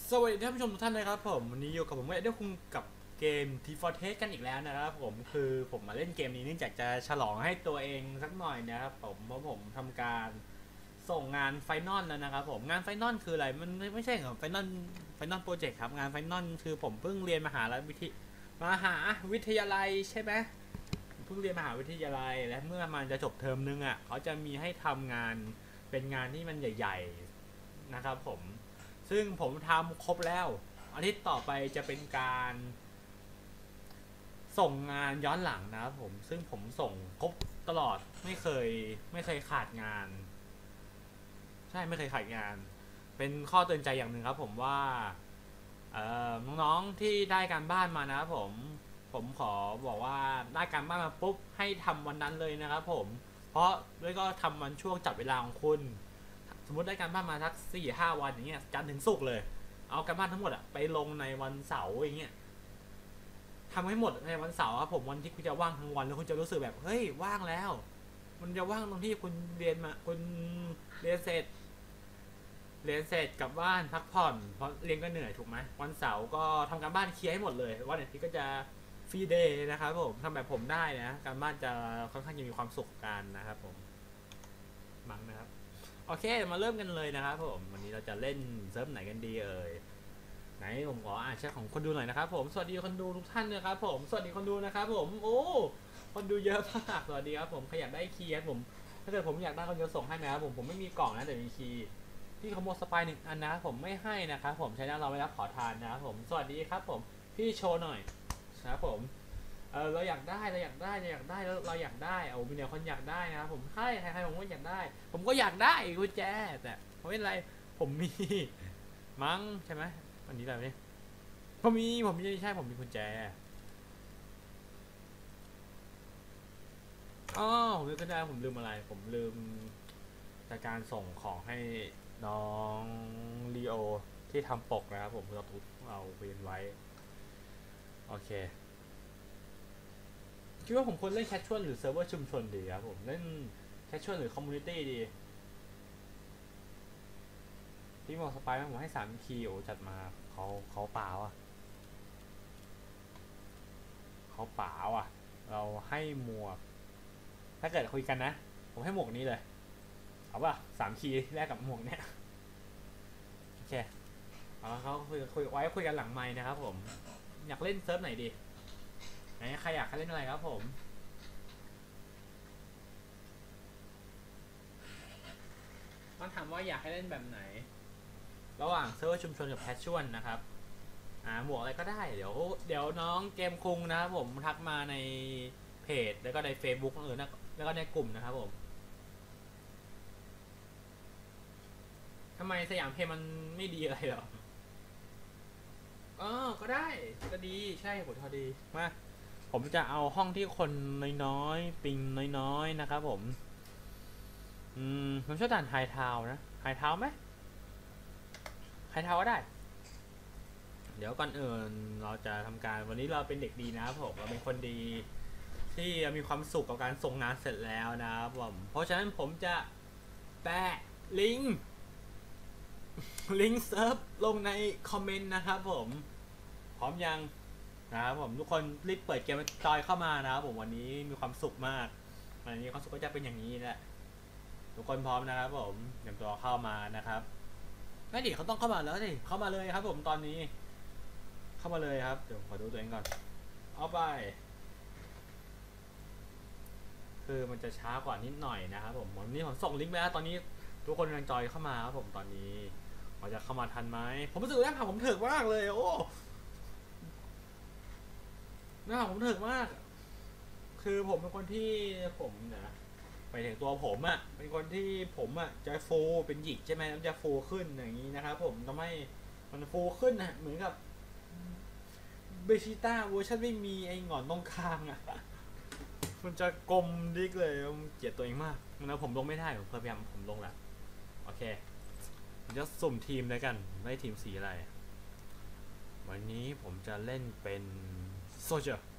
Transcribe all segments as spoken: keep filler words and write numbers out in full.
สวัสดีท่านผู้ชมทุกท่านนะครับผมวันนี้อยู่กับผมเอ็ดเดอร์คุงกับเกม ที ฟอร์ เทส กันอีกแล้วนะครับผมคือผมมาเล่นเกมนี้เนื่องจากจะฉลองให้ตัวเองสักหน่อยนะครับผมเพราะผมทำการส่งงานไฟนอลแล้วนะครับผมงานไฟนอลคืออะไรมันไม่ใช่ของไฟนอลไฟนอลโปรเจกต์ครับงานไฟนอลคือผมเพิ่งเรียนมหาวิทยมหาวิทยาลัยใช่ไหมเพิ่งเรียนมหาวิทยาลัยและเมื่อมันจะจบเทอมนึงอ่ะเขาจะมีให้ทำงานเป็นงานที่มันใหญ่ๆนะครับผมซึ่งผมทำครบแล้วอาทิตย์ต่อไปจะเป็นการส่งงานย้อนหลังนะครับผมซึ่งผมส่งครบตลอดไม่เคยไม่เคยขาดงานใช่ไม่เคยขาดงานเป็นข้อเตือนใจอย่างหนึ่งครับผมว่าน้องๆที่ได้การบ้านมานะครับผมผมขอบอกว่าได้การบ้านมาปุ๊บให้ทำวันนั้นเลยนะครับผมเพราะด้วยก็ทำวันช่วงจับเวลาของคุณสมมติได้การบ้านมาสักสี่ห้าวันอย่างเงี้ยจันทร์ถึงศุกร์เลยเอาการบ้านทั้งหมดอะไปลงในวันเสาร์อย่างเงี้ยทำให้หมดในวันเสาร์ครับผมวันที่คุณจะว่างทั้งวันแล้วคุณจะรู้สึกแบบเฮ้ยว่างแล้วมันจะว่างตรงที่คุณเรียนมาคุณเรียนเสร็จเรียนเสร็จกลับบ้านพักผ่อนเพราะเรียนก็เหนื่อยถูกไหมวันเสาร์ก็ทำการบ้านเคลียร์ให้หมดเลยวันอาทิตย์ก็จะฟรีเดย์นะครับผมทำแบบผมได้นะการบ้านจะค่อนข้างจะมีความสุขกันนะครับผมมั้งนะครับโอเคมาเริ่มกันเลยนะครับผมวันนี้เราจะเล่นเซิร์ฟไหนกันดีเอ่ยไหนผมขออ่านแชทของคนดูหน่อยนะครับผมสวัสดีคนดูทุกท่านนะครับผมสวัสดีคนดูนะครับผมโอ้คนดูเยอะมากสวัสดีครับผมขยันได้คีย์ครับผมถ้าเกิดผมอยากได้คนจะส่งให้ไหมครับผมผมไม่มีกล่องนะแต่มีคีย์พี่ขโมยสปายหนึ่งอันนะครับผมไม่ให้นะครับผมใช้หน้าเราไม่รับขอทานนะครับผมสวัสดีครับผมพี่โชว์หน่อยนะครับผมเออเราอยากได้เราอยากได้เราอยากได้เราอยากได้เอามีเนี่ยคนอยากได้นะครับผมใครใครๆผมก็อยากได้ผมก็อยากได้กุญแจแต่ไม่เป็นไรผมมีมั้งใช่ไหมวันนี้อะไรเนี่ยผมมีผมมีใช่ผมมีกุญแจอ๋อผมลืมก็ได้ผมลืมอะไรผมลืมจากการส่งของให้น้องลีโอที่ทำปกนะครับผมเราทุกเอาเวียนไว้โอเคคิดว่าผมควรเล่นแคชชวลหรือเซิร์ฟเวอร์ชุมชนดีครับผมเล่นแคชชวลหรือคอมมูนิตี้ดีพี่บอกสปายผมให้สามคีย์โอ้จัดมาเขาเขาเปล่าอ่ะเขาเปล่าอ่ะเราให้หมวกถ้าเกิดคุยกันนะผมให้หมวกนี้เลยเอาป่ะสามคีย์แรกกับหมวกเนี้ยโอเคเอาเขาคุยคุยไว้คุยกันหลังไมค์นะครับผมอยากเล่นเซิร์ฟไหนดีไหนใครอยากเล่นอะไรครับผมต้องถามว่าอยากให้เล่นแบบไหนระหว่างเซิร์ฟชุมชนกับแพชชวลนะครับอ่าหมวกอะไรก็ได้เดี๋ยวเดี๋ยวน้องเกมคุงนะครับผมทักมาในเพจแล้วก็ใน Facebook เออแล้วก็ในกลุ่มนะครับผมทำไมสยามเพย์มันไม่ดีอะไรหรออ๋อก็ได้ก็ดีใช่ผมพอดีมาผมจะเอาห้องที่คนน้อยๆปิงน้อยๆนะครับผมอืมผมชอบด่านไฮทาวนะไฮทาวไหมไฮทาวก็ได้เดี๋ยวก่อนอื่นเราจะทำการวันนี้เราเป็นเด็กดีนะครับผมเราเป็นคนดีที่มีความสุขกับการส่งงานเสร็จแล้วนะครับผมเพราะฉะนั้นผมจะแปะลิงก์ลิงก์เซิร์ฟลงในคอมเมนต์นะครับผมพร้อมยังนะครับผมทุกคนรีบเปิดเกมจอยเข้ามานะครับผมวันนี้มีความสุขมากวันนี้ความสุขก็จะเป็นอย่างนี้แหละทุกคนพร้อมนะครับผมเตรียมตัวเข้ามานะครับไม่ดิเขาต้องเข้ามาแล้วสิเข้ามาเลยครับผมตอนนี้เข้ามาเลยครับเดี๋ยวขอดูตัวเองก่อนเอาไปคือมันจะช้ากว่านิดหน่อยนะครับผมวันนี้ผมส่งลิงก์ไปแล้วตอนนี้ทุกคนกำลังจอยเข้ามาครับผมตอนนี้เขาจะเข้ามาทันไหมผมรู้สึกว่าหน้าผมถึกมากเลยโอ้หน้าผมถึกมากคือผมเป็นคนที่ผมนะไปถึงตัวผมอะ่ะเป็นคนที่ผมอะ่ะจะฟูเป็นหยิกใช่ไหมมันจะฟูขึ้นอย่างนี้นะครับผมทำให้มันฟูขึ้นนะเหมือนกับเบชิต้าเวอร์ชันไม่มีไอ้หงอนตรงกลางอะ่ะมันจะกลมดิกเลยเกลียดตัวเองมากนะผมลงไม่ได้ผมพยายามผมลงแล้วโอเคผมจะสุ่มทีมเลยกันได้ทีมสีอะไรวันนี้ผมจะเล่นเป็นโซเจอร์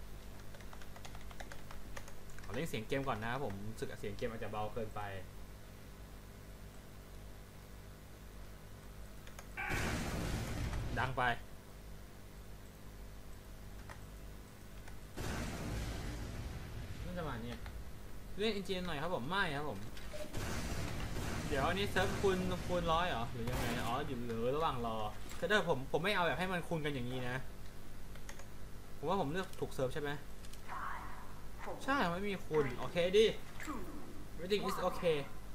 ขอเล่นเสียงเกมก่อนนะครับผมรู้สึกเสียงเกมอาจจะเบาเกินไปดังไปน่าจะมาเนี่ยเล่นอินเจนหน่อยครับผมไม่ครับผมเดี๋ยวอันนี้เซิร์ฟคูณคูณร้อยเหรอหรือยังไงอ๋ออยู่หรือระหว่างรอคือถ้าผมผมไม่เอาแบบให้มันคูณกันอย่างนี้นะผมว่าผมเลือกถูกเซิร์ฟใช่ไหมใช่ไม่มีคูณโอเคดิ everything is okay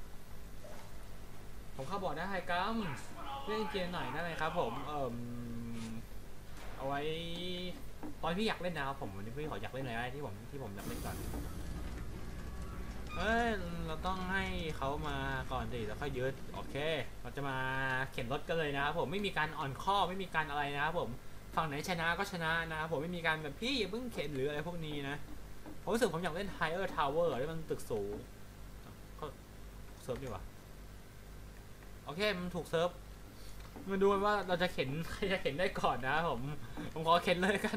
ผมเข้าบอกได้ให้กัมเล่นเกมหน่อยได้ไหมครับผมเอ่อเอาไว้ตอนพี่อยากเล่นนะครับผมวันนี้พี่ขออยากเล่นอะไรที่ผมที่ผมอยากเล่นก่อนเอ้ยเราต้องให้เขามาก่อนดิแล้วค่อยยืดโอเคเราจะมาเข็นรถกันเลยนะครับผมไม่มีการอ่อนข้อไม่มีการอะไรนะครับผมฝั่งไหนชนะก็ชนะนะครับผมไม่มีการแบบพี่อย่าเพิ่งเข็นหรืออะไรพวกนี้นะผมรู้สึกผมอยากเล่น Higher Tower ที่มันตึกสูงก็เซิร์ฟดีกว่าโอเคมันถูกเซิร์ฟมาดูว่าเราจะเข็นใครจะเข็นได้ก่อนนะผมผมขอเข็นเลยกัน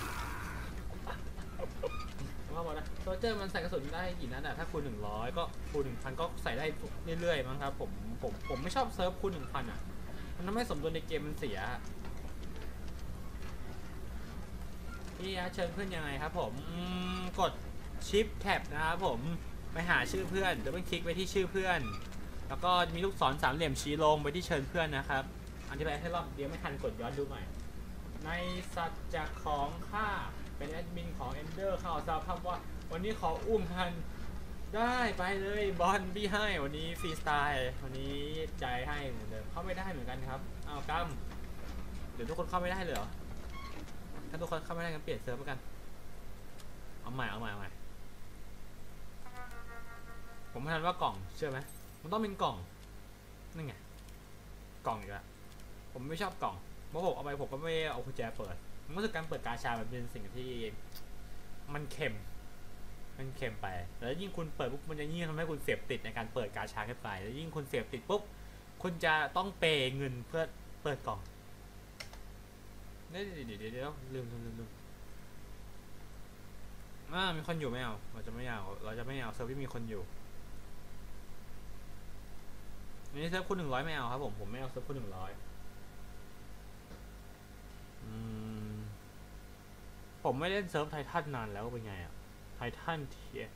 ว่าบอกนะโซเจอร์มันใส่กระสุนได้กี่นัดอะถ้าคูณหนึ่งร้อยก็คูณหนึ่งพันก็ใส่ได้เรื่อยๆมั้งครับผมผมผมไม่ชอบเซิร์ฟคูณหนึ่งพันอะมันทำให้สมดุลในเกมมันเสียพี่เชิญเพื่อนยังไงครับผมกดชิปแท็บนะครับผมไปหาชื่อเพื่อนจะต้องคลิกไปที่ชื่อเพื่อนแล้วก็มีลูกศรสามเหลี่ยมชี้ลงไปที่เชิญเพื่อนนะครับอธิบายให้รอบเดียวไม่ทันกดย้อนดูใหม่ในสัจจะของข้าเป็นแอดมินของ Ender ข่าวสารภาพว่าวันนี้ขออุ้มพันได้ไปเลยบอลพี่ให้วันนี้ฟรีสไตล์วันนี้ใจให้เหมือนเดิมเข้าไม่ได้เหมือนกันครับอ้าวกัมเดี๋ยวทุกคนเข้าไม่ได้เลยเหรอถ้าทุกคนเข้าไม่ได้กันเปลี่ยนเซิร์ฟกันเอาใหม่เอาใหม่เอาใหม่ผมไม่ทันว่ากล่องเชื่อไหมมันต้องเป็นกล่องนั่นไงกล่องอีกแล้วผมไม่ชอบกล่องเพราะผมเอาไปผมก็ไม่เอากุญแจเปิดผมรู้สึกการเปิดกาชามันเป็นสิ่งที่มันเค็มมันเค็มไปแล้วยิ่งคุณเปิดปุ๊บมันจะยิ่งทำให้คุณเสพติดในการเปิดกาชาขึ้นไปแล้วยิ่งคุณเสพติดปุ๊บคุณจะต้องเปย์เงินเพื่อเปิดกล่องเดี๋ยวเดี๋ยวเดี๋ยวลืมลืมลืมลืมอ่ามีคนอยู่ไม่เอาเราจะไม่เอาเราจะไม่เอาเซิร์ฟที่มีคนอยู่นี่เซิร์ฟคุณหนึ่งร้อยไม่เอาครับผมผมไม่เอาเซิร์ฟคุณหนึ่งร้อยผมไม่เล่นเซิร์ฟไททันนานแล้วเป็นไงอะไททันเทีย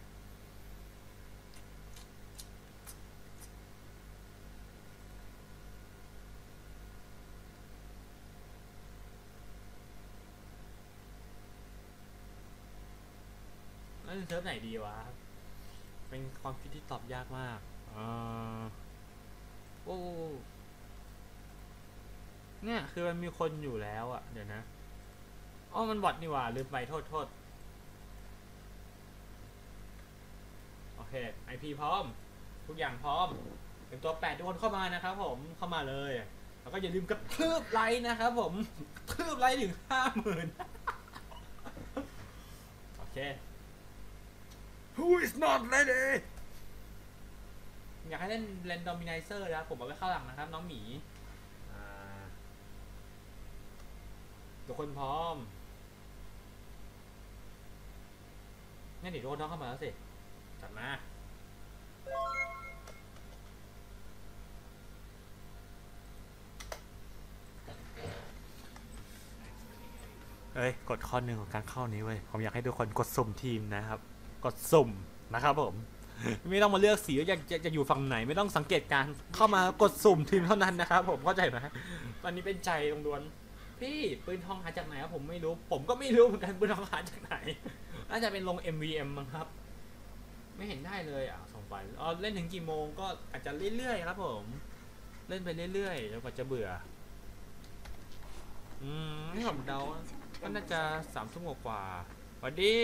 เล่นเซิร์ฟไหนดีวะเป็นความคิดที่ตอบยากมากอ่าโอ้เนี่ยคือมันมีคนอยู่แล้วอะเดี๋ยวนะอ๋อมันบอทนี่หว่าลืมไปโทษโทษโอเคไอพีพร้อมทุกอย่างพร้อมเป็นตัวแปดทุกคนเข้ามานะครับผมเข้ามาเลยแล้วก็อย่าลืมกระทืบไลค์นะครับผมกระทืบไลค์ถึงห้าหมื่นโอเค Who is not ready อยากให้เล่น Randomizer นะผมเอาไปเข้าหลังนะครับน้องหมีทุกคนพร้อมงั้นเดี๋ยวทุกคนต้องเข้ามาแล้วสิจัดมาเอ้ยกดข้อหนึ่งของการเข้านี้เว้ยผมอยากให้ทุกคนกดสุ่มทีมนะครับกดสุ่มนะครับผมไม่ต้องมาเลือกสีว่าจะจะจะอยู่ฝั่งไหนไม่ต้องสังเกตการเข้ามากดสุ่มทีมเท่านั้นนะครับผมเข้าใจไหมตอนนี้เป็นใจตรงดวนพี่ปืนทองหาจากไหนครับผมไม่รู้ผมก็ไม่รู้เหมือนกันปืนทองหาจากไหนน่าจะเป็นลง เอ็ม วี เอ็ม มั้งครับไม่เห็นได้เลยอ่ะส่งไปอ๋อเล่นถึงกี่โมงก็อาจจะเรื่อยๆครับผมเล่นไปเรื่อยๆแล้วก็จะเบื่ออืมนี่ผมเดาก็น่าจะสามทุ่มกว่าสวัสดี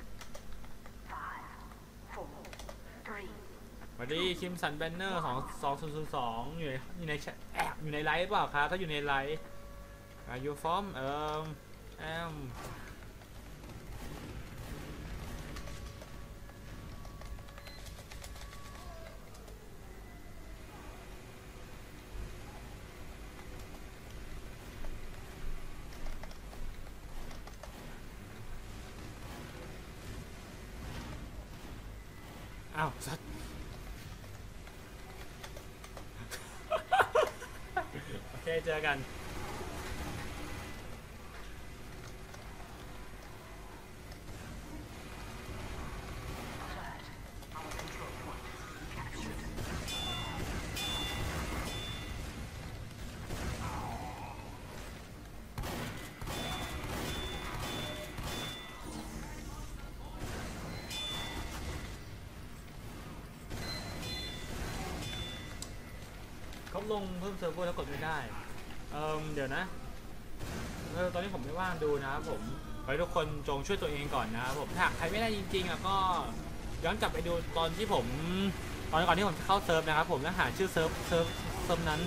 สวัสดีคิมสันแบนเนอร์สองสองศูนย์ศูนย์สองอยู่ในอยู่ในแอบอยู่ในไลฟ์เปล่าครับถ้าอยู่ในไลฟ์Are you from เอ่อ am อ้าวสัตว์โอเคเจอกันลงเพิ่มเซิร์ฟเวอร์แล้วกดไม่ได้เอ่อเดี๋ยวนะเออตอนนี้ผมไม่ว่างดูนะครับผมขอให้ทุกคนจงช่วยตัวเองก่อนนะครับผมถ้าใครไม่ได้จริงๆอ่ะก็ย้อนกลับไปดูตอนที่ผมตอนก่อนที่ผมจะเข้าเซิร์ฟนะครับผมแล้วหาชื่อเซิร์ฟเซิร์ฟเซิร์ฟนั้น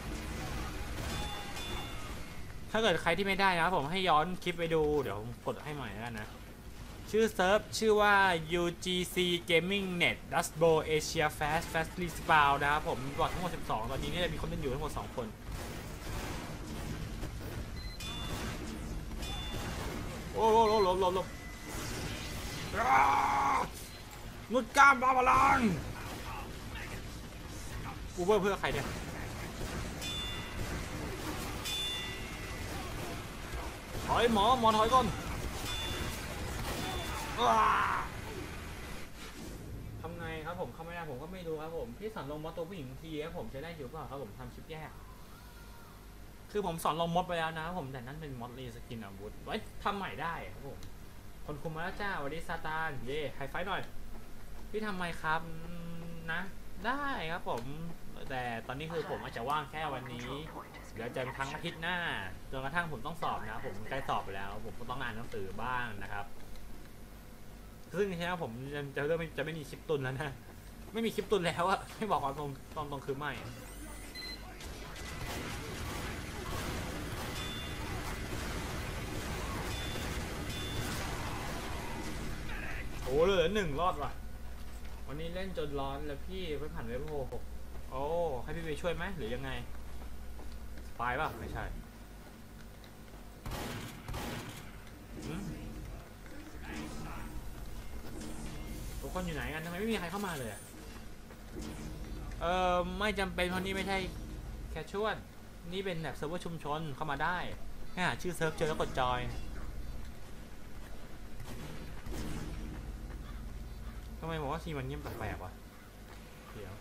ถ้าเกิดใครที่ไม่ได้นะครับผมให้ย้อนคลิปไปดูเดี๋ยวผมกดให้ใหม่แล้วกันนะชื่อเซิร์ฟชื่อว่า ยู จี ซี Gaming Net Dust Bowl Asia Fast Fastly Spawn นะครับผมมีบอททั้งหมดสิบสองตอนนี้เนี่ยมีคนเล่นอยู่ทั้งหมดสองคนโอ้โหหลบหลบหลบหลบนุดกล้ามบาบาลังกูเพื่อเพื่อใครเนี่ยถอยหมอหมอถอยก่อนทำไงครับผมเข้าไม่ได้ผมก็ไม่รู้ครับผมพี่สอนลงมอสตัวผู้หญิงทีครับผมจะได้อยู่เปล่าครับผมทำชิปแยกคือผมสอนลงมอสไปแล้วนะครับผมแต่นั่นเป็นมอสรีสกินอาวุธไว้ทำใหม่ได้ครับผมคนคุมมาแล้วจ้าวันนี้ซาตานเย่ไฮไฟหน่อยพี่ทำไมครับนะได้ครับผมแต่ตอนนี้คือผมอาจจะว่างแค่วันนี้เดี๋ยวจะทั้งอาทิตย์หน้าจนกระทั่งผมต้องสอบนะผมใกล้สอบไปแล้วผมก็ต้องอ่านหนังสือบ้างนะครับซึ่งใช่ไหมผมจะเริ่มจะไม่มีคลิปตุนแล้วนะไม่มีคลิปตุนแล้วอะไม่บอกความตรงตรงตรงคือไม่โอ้เหลือหนึ่งรอดว่ะวันนี้เล่นจนร้อนแล้วพี่ไปผ่านเว็บโฮโอ้ให้พี่ไปช่วยไหมหรือยังไงสปายป่ะไม่ใช่ทุกคนอยู่ไหนกันทำไมไม่มีใครเข้ามาเลยเออไม่จำเป็นเพราะนี่ไม่ใช่แคชชวลนี่เป็นแบบเซิร์ฟเวอร์ชุมชนเข้ามาได้แค่หาชื่อเซิร์ฟเจอแล้วกดจอยทำไมบอกว่าทีมันเงียบแปลกๆวะเดี๋ยว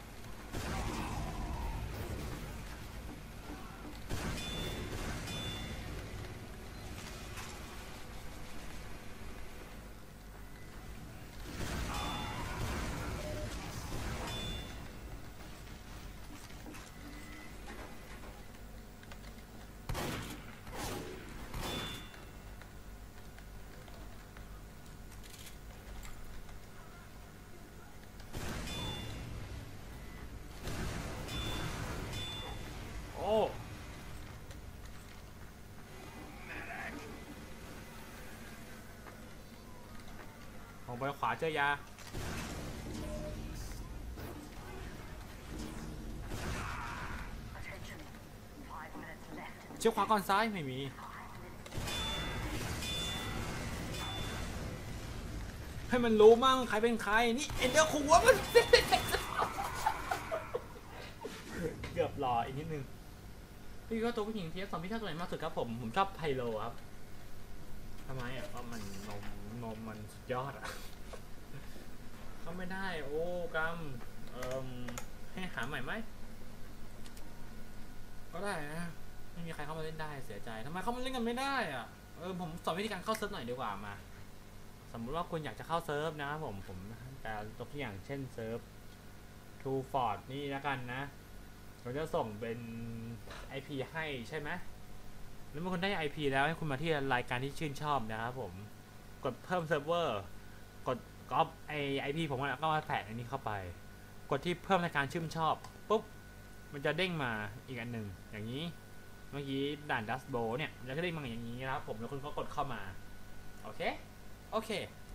ผมไปขวาเจอยาเชี่ยวขวาก่อนซ้ายไม่มีให้มันรู้มั่งใครเป็นใครนี่เอ็นเดอร์คูวมันเกือบรออีกนิดนึงพี่ก็ตัวผู้หญิงเทียบสองพี่ชอบตัวไหนมากสุดครับผมผมชอบไพโลครับทำไมอ่ะเพราะมันนมนมมันสุดยอดอ่ะเขาไม่ได้โอ้กรรมเอ่อให้หาใหม่ไหมก็ได้นะไม่มีใครเข้ามาเล่นได้เสียใจทำไมเขามาเล่นกันไม่ได้อ่ะเออผมสอนวิธีการเข้าเซิร์ฟหน่อยดีกว่ามาสมมติว่าคุณอยากจะเข้าเซิร์ฟนะครับผมผมแต่ตัวอย่างเช่นเซิร์ฟ ทูฟอร์ด นี่แล้วกันนะเราจะส่งเป็น ไอ พี ให้ใช่ไหมแล้วเมื่อคุณได้ ไอ พี แล้วให้คุณมาที่รายการที่ชื่นชอบนะครับผมกดเพิ่มเซิร์ฟเวอร์กดก๊อปไอ ไอ พี ผมก็มาแฝงอันนี้เข้าไปกดที่เพิ่มรายการชื่นชอบปุ๊บมันจะเด้งมาอีกอันหนึ่งอย่างนี้เมื่อกี้ด่านดัสโบเนี่ยมันจะเด้งมาอย่างนี้นะครับผมแล้วคุณก็กดเข้ามาโอเคโอเค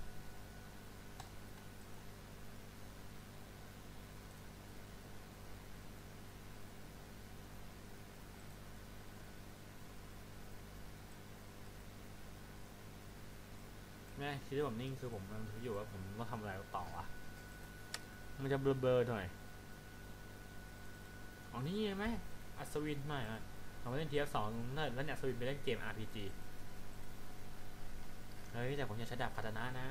แม่คิดว่าผมนิ่งคือผมกำลังคิดอยู่ว่าผมต้องทำอะไรต่อวะมันจะเบลอๆหน่อยอ๋อนี่ไหมอัศวินไม่อ่ะเราเล่น ที เอฟ สองแล้วเนี่ยอัศวินไปเล่นเกม อาร์ พี จี เฮ้ยแต่ผมอยากใช้ดาบคาตานะนะ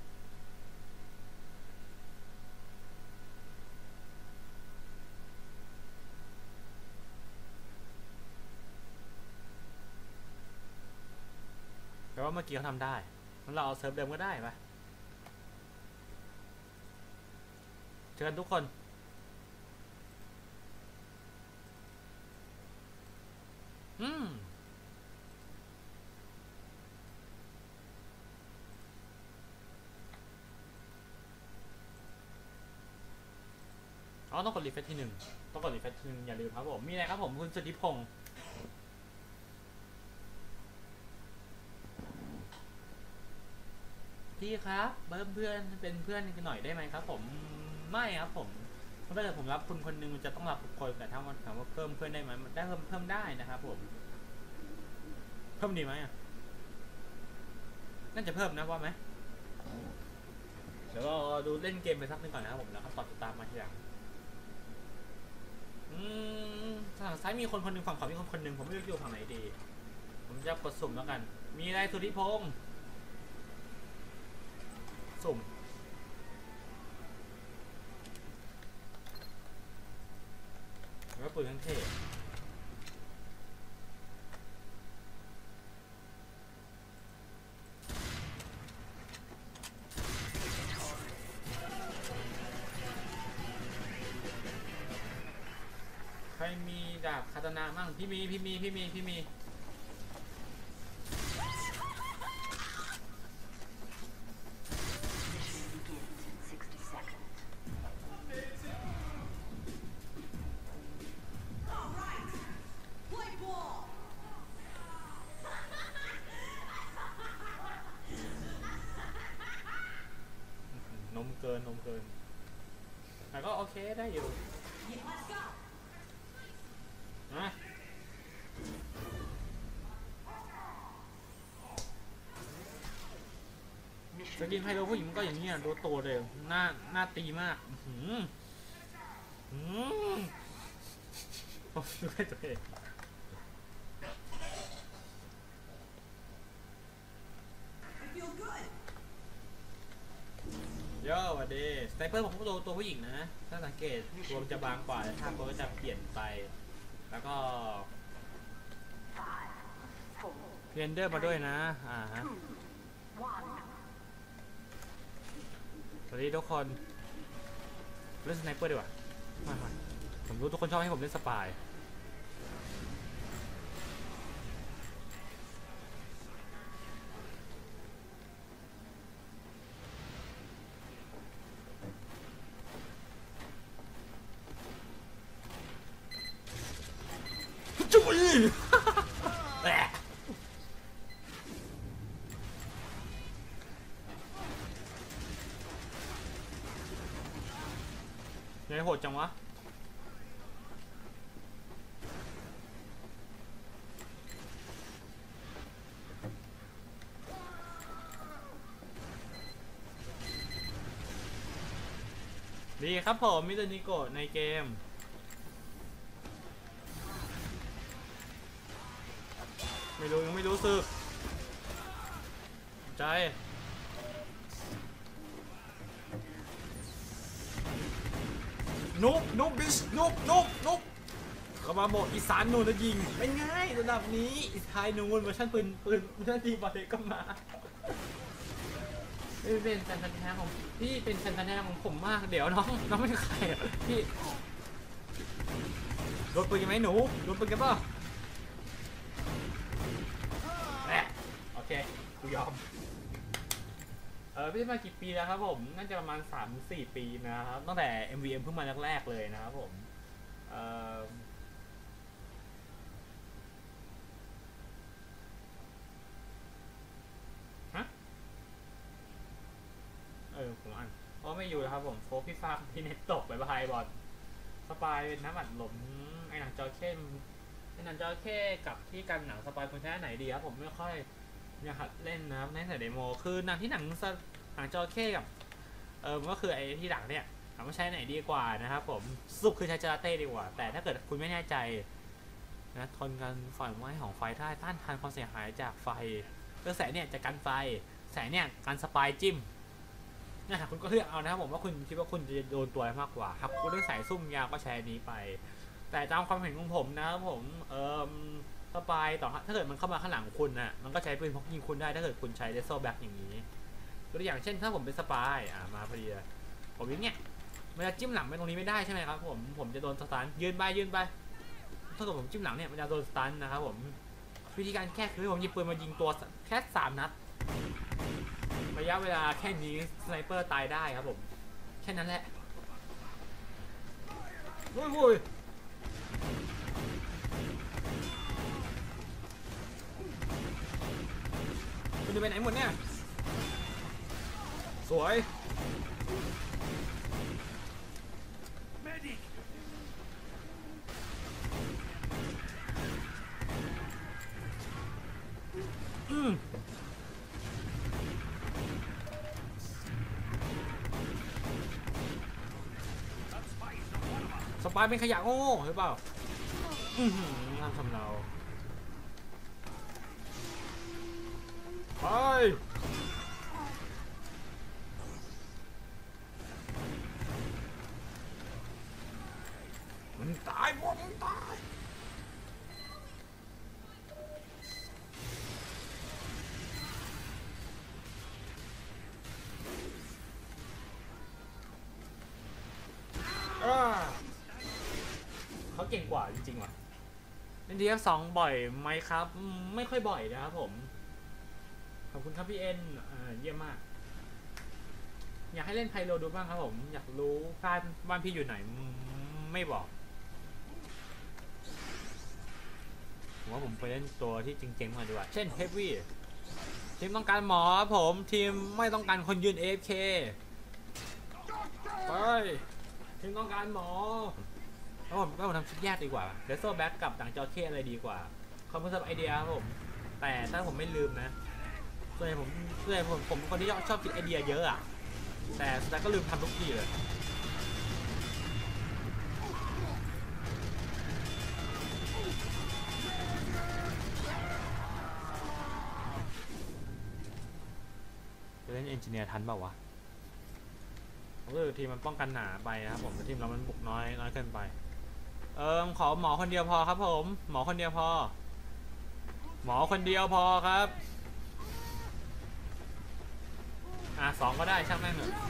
แปลว่าเมื่อกี้เขาทำได้งั้นเราเอาเซิร์ฟเดิมก็ได้ปะเจอกันทุกคนอต้องกดรีเฟรชทีหนึ่งต้องกดรีเฟรชทีหนึ่งอย่าลืมครับผมมีอะไรครับผมคุณสุทธิพงศ์พี่ครับเพิ่มเพื่อนเป็นเพื่อนกันหน่อยได้ไหมครับผมไม่ครับผมถ้าเกิดผมรับคุณคนนึงมันจะต้องรับทุกคนแต่ถ้ามันถามว่าเพิ่มเพื่อนได้ไหมมันได้เพิ่มเพิ่มได้นะครับผมเพิ่มดีไหมอ่ะน่าจะเพิ่มนะว่าไหมเดี๋ยวเราดูเล่นเกมไปสักนึงก่อนนะครับผมแล้วก็ต่อติดตามมาทีหลังอืมฝั่งซ้ายมีคนคนหนึ่งฝั่งขวามีคนคนหนึ่งผมไม่รู้อยู่ฝั่งไหนดีผมจะกดสุ่มแล้วกันมีอะไรสุทธิพงศ์สุ่มแล้วก็ปืนทั้งเทใครมีดาบคาตานามั่งพี่มีพี่มีพี่มีพี่มีนมเกินนมเกินแต่ก็โอเคได้อยู่นะสกินไฮโลผู้หญิงก็อย่างนี้ดูโตเลยหน้าหน้าตีมากหืมหืมโอ้ดูให้ตัวเองโย่สวัสดีสไนเปอร์ผมก็ตัวตัวผู้หญิงนะถ้าสังเกตตัวจะบางกว่าแต่ท่าก็จะเปลี่ยนไปแล้วก็เรนเดอร์มาด้วยนะอ่าฮะสวัสดีทุกคนเล่นสไนเปอร์ดีกว่ามามาผมรู้ทุกคนชอบให้ผมเล่นสปายจุ๊ยแหละยังไงโหดจังวะดีครับผมมิสเตอร์นิโกะในเกมไม่รู้ยังไม่รู้สึกใจนุกนุกบิชนุกนุกนุกเขามาบอกอีสานนูนจะยิงเป็นไงระดับนี้อีสานนูนเวอร์ชันปืนปืนเวอร์ชันตีบอลเลยก็มาเป็นแฟนพันธุ์แท้ของพี่เป็นแฟนพันธุ์แท้ของผมมากเดี๋ยวน้องน้องไม่ใช่ใครอ่ะพี่โดนปืนกันไหมหนูโดนปืนกันป่ะแหละโอเคกูยอมเออพี่มากี่ปีแล้วครับผมน่าจะประมาณ สามถึงสี่ ปีนะครับตั้งแต่ เอ็ม วี เอ็ม เพิ่งมาแรกๆเลยนะครับผมเออฮะเออผมอ่านเพราะไม่อยู่แล้วครับผมโฟกพี่ฟ้าพี่เน็ตตกไปบายบอลสปายเป็นน้ำอัดลมไอหนังจอเข้ไอหนังจอเข้กับที่กันหนังสปายคนแค่ไหนดีครับผมไม่ค่อยอยากหัดเล่นนะครับในแต่เดโมคือหนังที่หนังหนังจอเข้กับเออก็คือไอที่หลังเนี่ยถามว่าใช้ไหนดีกว่านะครับผมสุดคือใช้จาราเต้ดีกว่าแต่ถ้าเกิดคุณไม่แน่ใจนะทนกันไฟไหม้ของไฟได้ต้านทานความเสียหายจากไฟเรื่องแสงเนี่ยจะกันไฟแสงเนี่ยกันสปายจิ้มนะครับคุณก็เลือกเอานะครับผมว่าคุณคิดว่าคุณจะโดนตัวมากกว่าครับคุณเลือกสายซุ่มยาวก็ใช้นี้ไปแต่ตามความเห็นของผมนะครับผมเอ่อสปายต่อถ้าเกิดมันเข้ามาข้างหลังคุณน่ะมันก็ใช้ปืนพกยิงคุณได้ถ้าเกิดคุณใช้เลเซอร์แบ็กอย่างนี้ตัวอย่างเช่นถ้าผมเป็นสปายอ่ามาพอดีผมอย่างเงี้ยมันจะจิ้มหลังไปตรงนี้ไม่ได้ใช่ไหมครับผมผมจะโดนสตันยืนไปยืนไปถ้าเกิดผมจิ้มหลังเนี่ยมันจะโดนสตันนะครับผมวิธีการแค่คือผมหยิบปืนมายิงตัวแค่สามนัดระยะเวลาแค่นี้สไนเปอร์ตายได้ครับผมแค่นั้นแหละโอ้ยโอ้ยคุณจะไปไหนหมดเนี่ยสวยอืมสปายเป็นขยะโง่หรือเปล่าอือหือทำทำเราไปมันตายหมดมันตายเขาเก่งกว่าจริงๆว่ะเล่นดีเอฟสองบ่อยไหมครับไม่ค่อยบ่อยนะครับผมขอบคุณครับพี่เอ็นเยี่ยมมากอยากให้เล่นไพโลดูบ้างครับผมอยากรู้บ้านบ้านพี่อยู่ไหนไม่บอกผมว่าผมไปเล่นตัวที่จริงๆมาดีกว่าเช่นเฮฟวี่ทีมต้องการหมอครับผมทีมไม่ต้องการคนยืน เอ เอฟ เค ไปทีมต้องการหมอแล้วผมก็ผมทำชุดแยกดีกว่าเดซโซแบ็กกับดังจอเคอะไรดีกว่าคอมพิวเตอร์ไอเดียครับผมแต่ถ้าผมไม่ลืมนะส่วนใหญ่ผมส่วนใหญ่ผมผมคนที่ชอบคิดไอเดียเยอะอะแต่สุดท้ายก็ลืมทำทุกทีเลยจะเล่นเอนจิเนียร์ทันเปล่าวะก็คือทีมมันป้องกันหนาไปนะครับผมแต่ทีมเรามันบุกน้อยน้อยเกินไปเออขอหมอคนเดียวพอครับผมหมอคนเดียวพอหมอคนเดียวพอครับอ่ะสองก็ได้ช่างแม่งเถอะ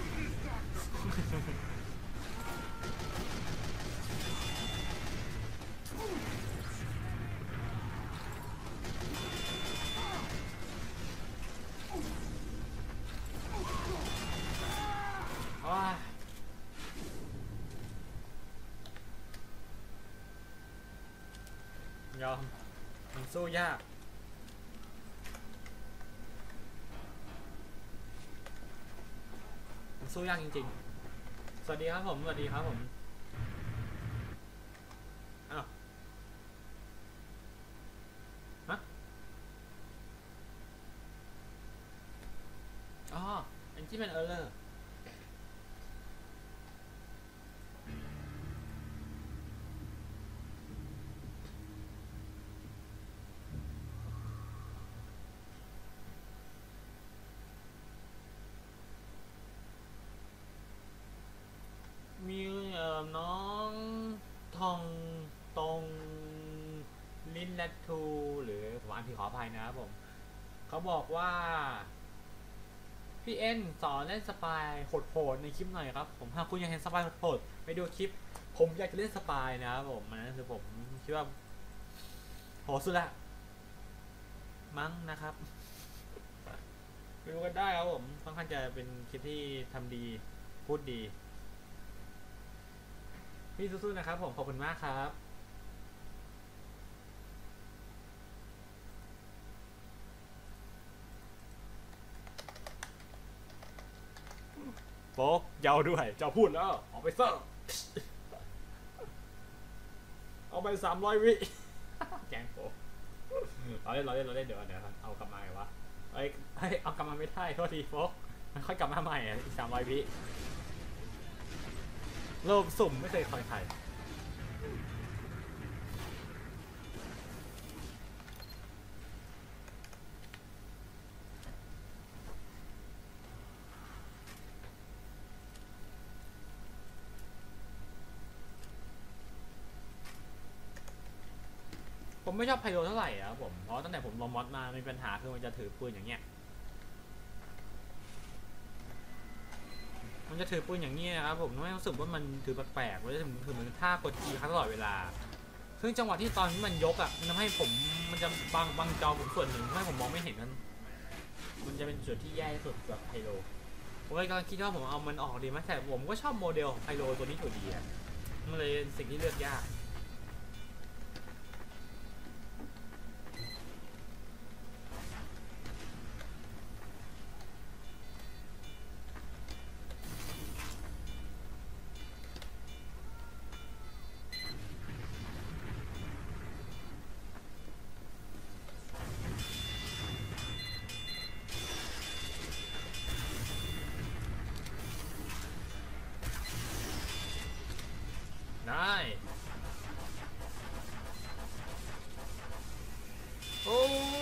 ยอมมันสู้ยากมันสู้ยากจริงๆสวัสดีครับผมสวัสดีครับผมอ้าวฮะอ๋อเอนจินเป็นเออร์เลอร์มีเอ่อน้องทองตรงลินแลทูหรือผมอ่านผิดขออภัยนะครับผมเขาบอกว่าพี่เอ็นสอนเล่นสปายโหดๆในคลิปหน่อยครับผมหากคุณอยากเห็นสปายโหดๆไปดูคลิปผมอยากจะเล่นสปายนะครับผมมันนั่นคือผมคิดว่าโหสุดละมั้งนะครับไปดูกันได้ครับผมค่อนข้างจะเป็นคลิปที่ทำดีพูดดีพี่สู้ๆนะครับผมขอบคุณมากครับโฟกเยาด้วยเจ้าพูดแล้วออกไปเซิร์ฟเอาไปสามร้อยวิแกงโฟกเราเล่นเราเล่นเราเล่นเดี๋ยวเดี๋ยวเอากลับมาไงวะเอ้ยเอากลับมาไม่ได้โทษทีโฟกมันค่อยกลับมาใหม่อีกสามร้อยวิโลกสุ่มไม่เคยคอยใครผมไม่ชอบไพโลเท่าไหร่ครับผมเพราะตั้งแต่ผมลงมอดมามีปัญหาคือมันจะถือปืนอย่างเงี้ยมันจะถือปืนอย่างเงี้ยครับผมไม่รู้สึกว่ามันถือแปลกๆมันจะถือเหมือนท่ากดจีตลอดเวลาซึ่งจังหวะที่ตอนที่มันยกอ่ะมันทำให้ผมมันจะบังบังจอผมส่วนหนึ่งทำให้ผมมองไม่เห็นมันมันจะเป็นจุดที่แย่ที่สุดกับไพโลผมเลยกำลังคิดว่าผมเอามันออกดีไหมแต่ผมก็ชอบโมเดลของไพโลตัวนี้อยู่ดีอะมันเลยเป็นสิ่งที่เลือกยากได้โอ้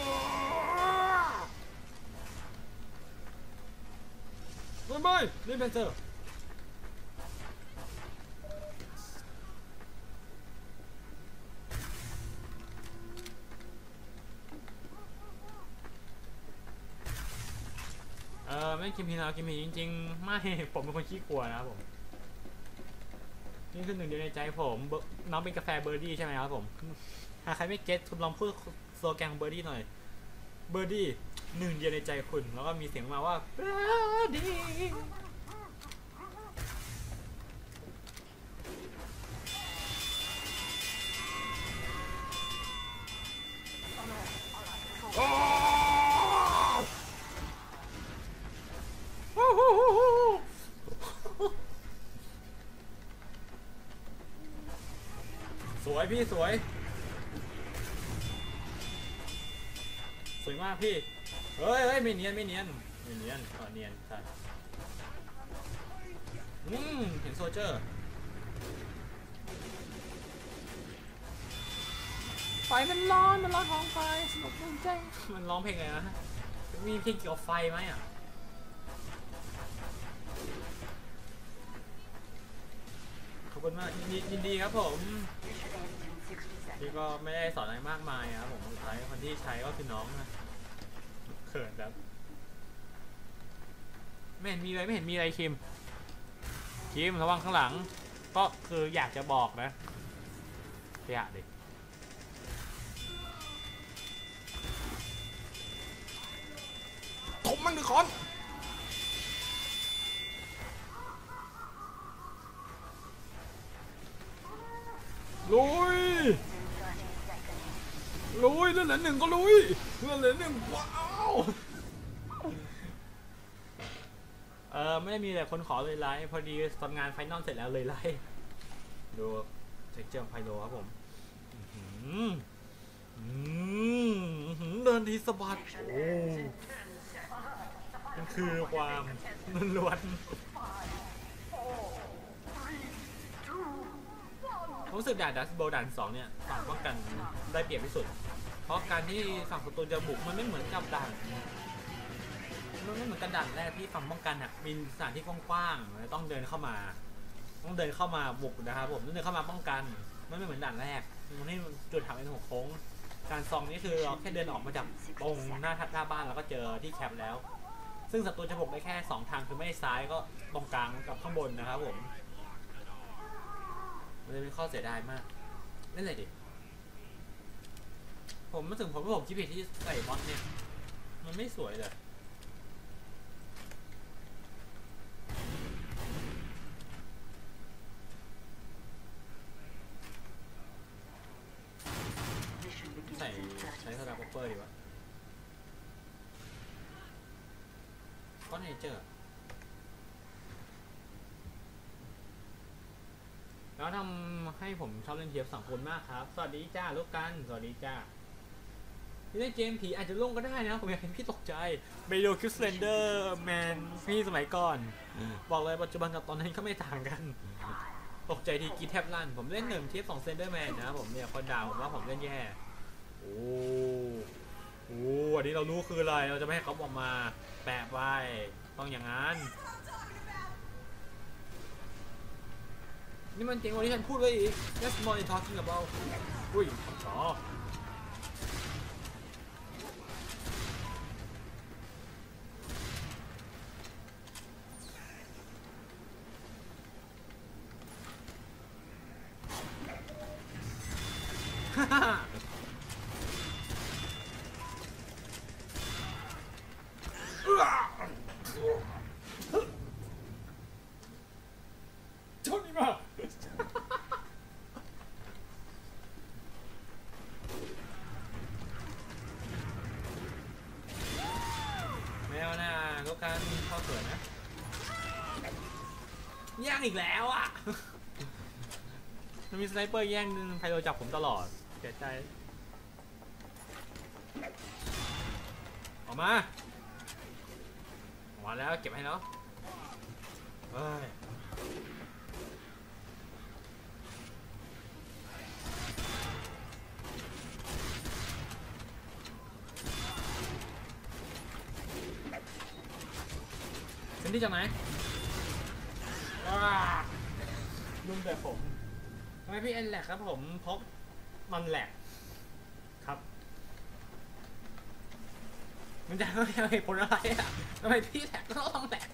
ไม่ไม่นี่เป็นเจอเออไม่กินพีนากินพีจริงๆไม่ผมเป็นคนขี้กลัวนะครับผมนี่คือหนึ่งเดียวในใจผมน้องเป็นกาแฟเบอร์ดี้ใช่ไหมครับผมหากใครไม่เก็ตคุณลองพูดโซแกนเบอร์ดี้หน่อยเบอร์ดี้หนึ่งเดียวในใจคุณแล้วก็มีเสียงมาว่าเบอร์ดี้สวยพี่สวยสวยมากพี่เฮ้ยเฮ้ยไม่เนียนไม่เนียนไม่เนียนอ๋อเนียนใช่อืมเห็นโซเจอร์ไฟมันร้อนมันร้อนท้องไฟสนุกภูมิใจมันร้องเพลงไงนะมีเพลงเกี่ยวกับไฟไหมอ่ะขอบคุณมากยินดีครับผมพี่ก็ไม่ได้สอนอะไรมากมายครับผมสุดท้ายคนที่ใช้ก็คือน้องนะเขินครับไม่เห็นมีอะไรไม่เห็นมีอะไรคิมคิมระวังข้างหลังก็คืออยากจะบอกนะอยากดิถมมันหรือคอนลุยลุยเลื่อนเหลือหนึ่งก็ลุยเลื่อนเหลือหนึ่งว้าวเออไม่ได้มีแต่คนขอเลยไลฟ์พอดีทำงานไฟนอลเสร็จแล้วเลยไลฟ์ดูเท็กเจอร์ไฟโลครับผมเดินทีสะบัดโอ้มันคือความล้วนรู้สึกด่านดัสโบด่านสองเนี่ยฝั่งป้องกันได้เปรียบที่สุดเพราะการที่ฝั่งศัตรูจะบุกมันไม่เหมือนกับด่านมันไม่เหมือนกับด่านแรกที่ฝั่งป้องกันอ่ะมีสถานที่กว้างๆต้องเดินเข้ามาต้องเดินเข้ามาบุกนะครับผมต้องเดินเข้ามาป้องกันมันไม่เหมือนด่านแรกมันให้จุดถามเป็นหัวโค้งการซองนี้คือเราแค่เดินออกมาจากตรงหน้าทัดหน้าบ้านแล้วก็เจอที่แคปแล้วซึ่งศัตรูจะบุกได้แค่สองทางคือไม่ซ้ายก็ตรงกลางกับข้างบนนะครับผมมันจะเป็นข้อเสียดายมากนั่นเลยดิผมมาถึงผมว่าผมคิดผิดที่ใส่มอสเนี่ยมันไม่สวยเลยใส่ใช้สตาร์ป๊อปเปอร์ดีวะก็เนเจอร์แล้วทำให้ผมชอบเล่นเทียบสังคนมากครับสวัสดีจ้าลูกกันสวัสดีจ้าที่เล่นเกมผีอาจจะล่งก็ได้นะผมอยากเห็นพี่ตกใจไปดูคิวสเลนเดอร์แมนพี่สมัยก่อนบอกเลยปัจจุบันกับตอนนั้นก็ไม่ต่างกันตกใจทีกีแทบลั่นผมเล่นหนึ่งเทียบสองเซนเดอร์แมนนะผมเนี่ยคนด่าผมว่าผมเล่นแย่โอ้โหอันนี้เรารู้คืออะไรเราจะไม่ให้เขาออกมาแปะไว้ต้องอย่างนั้นนี่มันเจ๋งกว่าที่ฉันพูดเลยอีก That's more than talking about อุ้ยอ๋อฮ่าฮ่าโจนี่มายวกันเข้าเกิดนะแย่งอีกแล้วอ่ะ มันมีสไนเปอร์แย่งไพโลจับผมตลอดเสียใจออกมาออกมาแล้วเก็บให้แล้วเฮ้ยเป็นที่จากไหนลุงแต่ผมทำไมพี่เอ็นแหลกครับผมพบมันแหลกครับมันจะไม่ใช่เหตุผลอะไรอ่ะทำไมพี่แหลกก็ต้องแหลก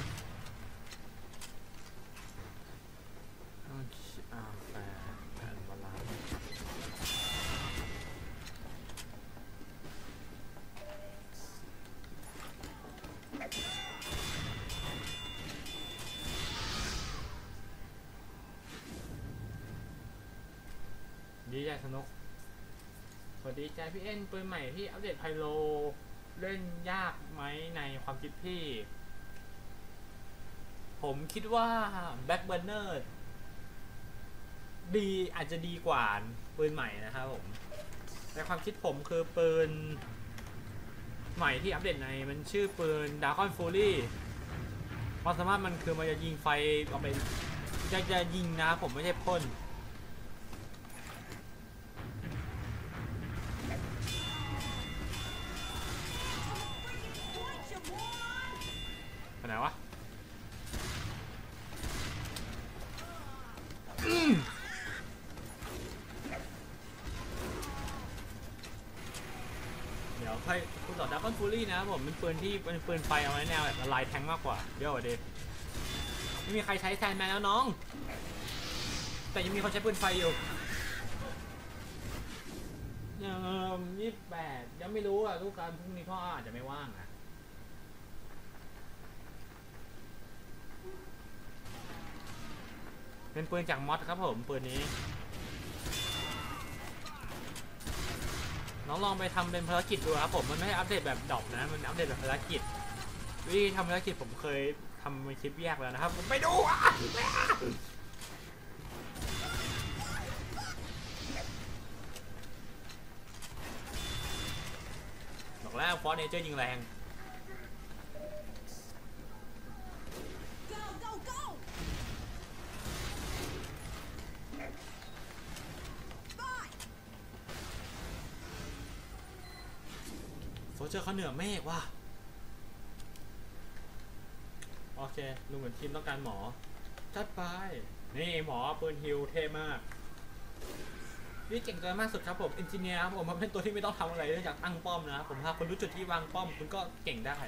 อ่าแปดแปดบาลานดีใจสนุกสวัสดีใจพี่เอ็นปืนใหม่ที่อัปเดตไพโลเล่นยากไหมในความคิดพี่ ผมคิดว่า Black Burner ดีอาจจะดีกว่าปืนใหม่นะครับผมแต่ความคิดผมคือปืนใหม่ที่อัปเดตในมันชื่อปืน Dragon Fury ความสามารถมันคือมันจะยิงไฟออกไปจะจะยิงนะผมไม่ใช่พ่นไปไหนวะเดี๋ยวค่อยคุณต่อ Dragon Fury นะผมเป็นปืนที่เป็นปืนไฟเอาไว้แนวแบบลายแทงมากกว่าเดี๋ยวเดี๋ยวไม่มีใครใช้แซนแมนแล้วน้องแต่ยังมีคนใช้ปืนไฟอยู่ยังยี่สิบแปดยังไม่รู้อ่ะลูกการพรุ่งนี้พ่ออาจจะไม่ว่างอ่ะเป็นปืนจากมอดครับผมปืนนี้น้องลองไปทำเป็นภารกิจดูครับผมมันไม่ได้อัปเดตแบบดรอปนะมันอัปเดตแบบภารกิจวิธีทำภารกิจผมเคยทำเป็นคลิปแยกแล้วนะครับผมไปดูอ่ะบอกแล้วฟอร์เนเจอร์ยิงแรงโซเจอร์เขาเหนือเมฆว่ะโอเคลุงเหมือนทีมต้องการหมอจัดไปนี่หมอปืนฮิลเท่มากนี่เก่งตัวมากสุดครับผมเอนจิเนียร์ครับผมมันเป็นตัวที่ไม่ต้องทำอะไรนอกจากตั้งป้อมนะผมถ้าคุณรู้จุดที่วางป้อมคุณก็เก่งได้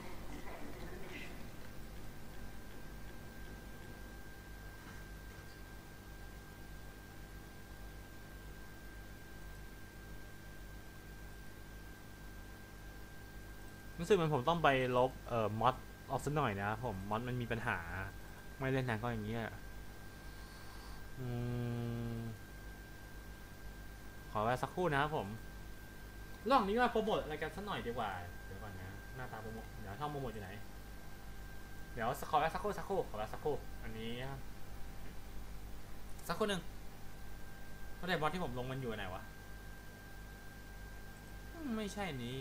รู้สึกเหมือนผมต้องไปลบเอ่อมอดออกสักหน่อยนะผมมอดมันมีปัญหาไม่เล่นนานก็อย่างเงี้ยอืมขอแวะสักครู่นะครับผมลองนี้มาโปรโมทอะไรกันสักหน่อยดีกว่าเดี๋ยวก่อนนะหน้าตาโปรโมทเดี๋ยวช่องโปรโมทอยู่ไหนเดี๋ยวขอแวะสักครู่สักครู่ขอแวะสักครู่อันนี้สักครู่หนึ่งเพราะแต่บอสที่ผมลงมันอยู่ไหนวะไม่ใช่นี้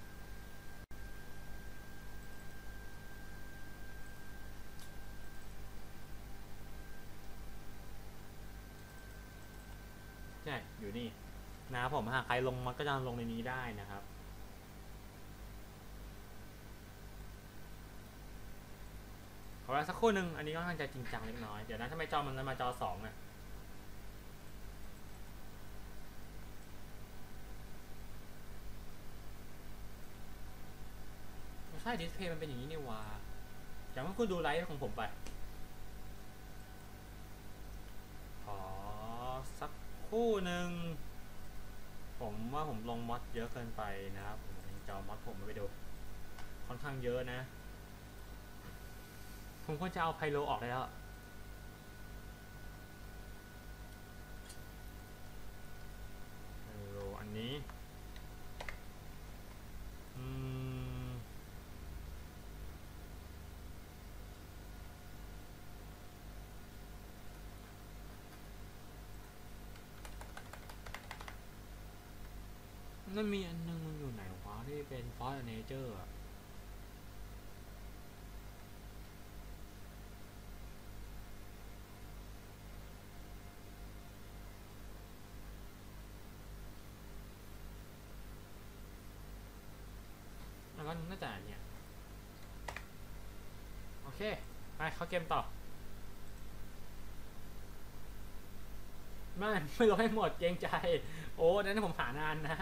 ใช่อยู่นี่นะครับผมหากใครลงมันก็จะลงในนี้ได้นะครับขอแวะสักครู่หนึ่งอันนี้ก็ค่อนข้างจะจริงจังเล็กน้อยเดี๋ยวนะถ้าไม่จอมันจะมาจอสองนะไม่ใช่ดิสเพย์มันเป็นอย่างนี้นี่วะอยากให้คุณดูไลฟ์ของผมไปขอสักครู่หนึ่งผมว่าผมลงมอดเยอะเกินไปนะครับผมจอมอดผมมาไปดูค่อนข้างเยอะนะผมควรจะเอาไพโลออกได้แล้วไพโลอันนี้อืมนั่นมีอันนึงมันอยู่ไหนวะที่เป็นฟอสเนเจอร์อะแล้วก็น่าจะเนี่ยโอเคไปเข้าเกมต่อไม่ไม่ลงให้หมดเกรงใจโอ้นั้นผมหานานนะ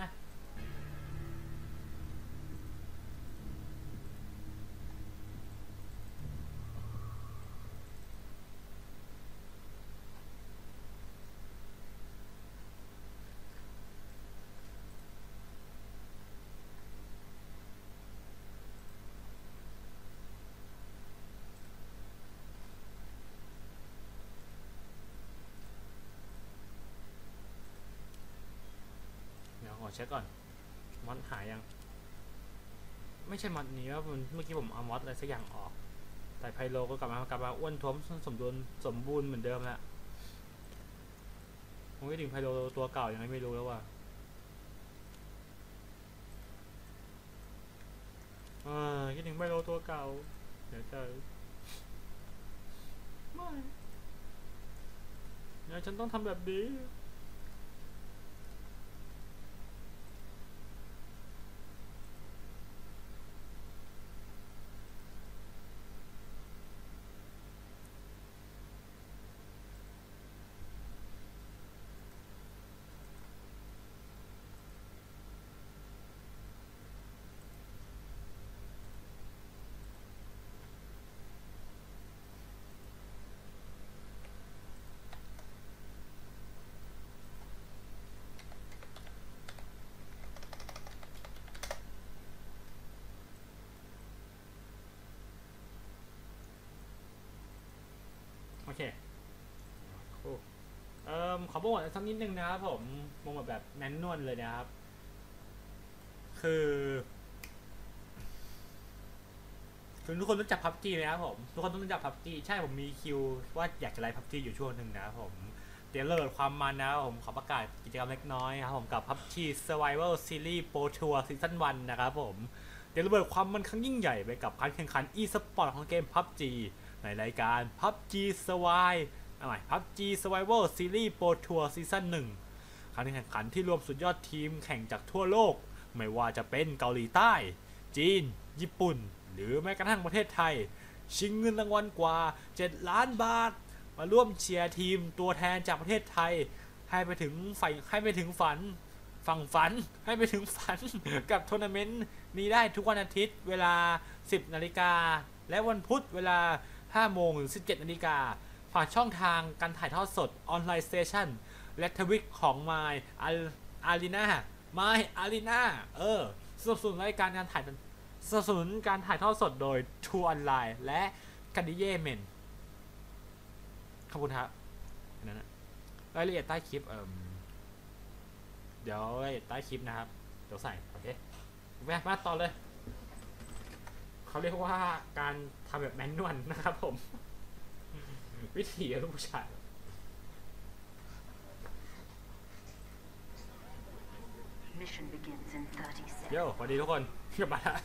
เดี๋ยวขอเช็คก่อนมอดหายยังไม่ใช่มอดนี้ว่าเมื่อกี้ผมเอามอดอะไรสักอย่างออกแต่ไพโลก็กลับมากลับมาอ้วนท้วมสมดุลสมบูรณ์เหมือนเดิมแล้วผมไม่ถึงไพโลตัวเก่ายังไงไม่รู้แล้วว่าเออคิดถึงไพโลตัวเก่าเดี๋ยวเจอไม่เดี๋ยวฉันต้องทำแบบนี้โอเคเอ่อขอโปรโมทสักนิดนึงนะครับผมโปรโมทแบบแมนนวลเลยนะครับคือคือทุกคนรู้จักพับจีไหมครับผมทุกคนต้องรู้จักพับจีใช่ผมมีคิวว่าอยากจะไลฟ์พับจีอยู่ช่วงหนึ่งนะครับผมเดี๋ยวเลิศความมันนะครับผมขอประกาศกิจกรรมเล็กน้อยครับผมกับ พับจี Survival Series Pro Tour Season วันนะครับผมเดี๋ยวระเบิดความมันครั้งยิ่งใหญ่ไปกับการแข่งขัน e-sport ของเกม พับจี ในรายการ พับจี Survive เอาใหม่ พับจี Survival Series Pro Tour Season หนึ่งการแข่งขันที่รวมสุดยอดทีมแข่งจากทั่วโลกไม่ว่าจะเป็นเกาหลีใต้จีนญี่ปุ่นหรือแม้กระทั่งประเทศไทยชิงเงินรางวัลกว่าเจ็ดล้านบาทมาร่วมเชียร์ทีมตัวแทนจากประเทศไทยให้ไปถึงฝันให้ไปถึงฝันฝั่งฝันให้ไปถึงฝันกับทัวร์นาเมนต์นี้ได้ทุกวันอาทิตย์เวลา สิบนาฬิกาและวันพุธเวลา ห้าโมงถึง สิบเจ็ดนาฬิกาผ่านช่องทางการถ่ายทอดสดออนไลน์สเตชันและทวิตของ My Arena My Arena เออสนับสนุนรายการการถ่ายสนับสนุนการถ่ายทอดสดโดยทูออนไลน์และกันดิเย่เมนขอบคุณครับนั่นนะรายละเอียดใต้คลิปเอ่อเดี๋ยวรายละเอียดใต้คลิปนะครับเดี๋ยวใส่โอเคไปมาต่อเลยเขาเรียกว่าการทำแบบแมนนวลนะครับผมวิธีลูกผู้ชายเดี๋ยวสวัสดีทุกคนกลับมาแล้ว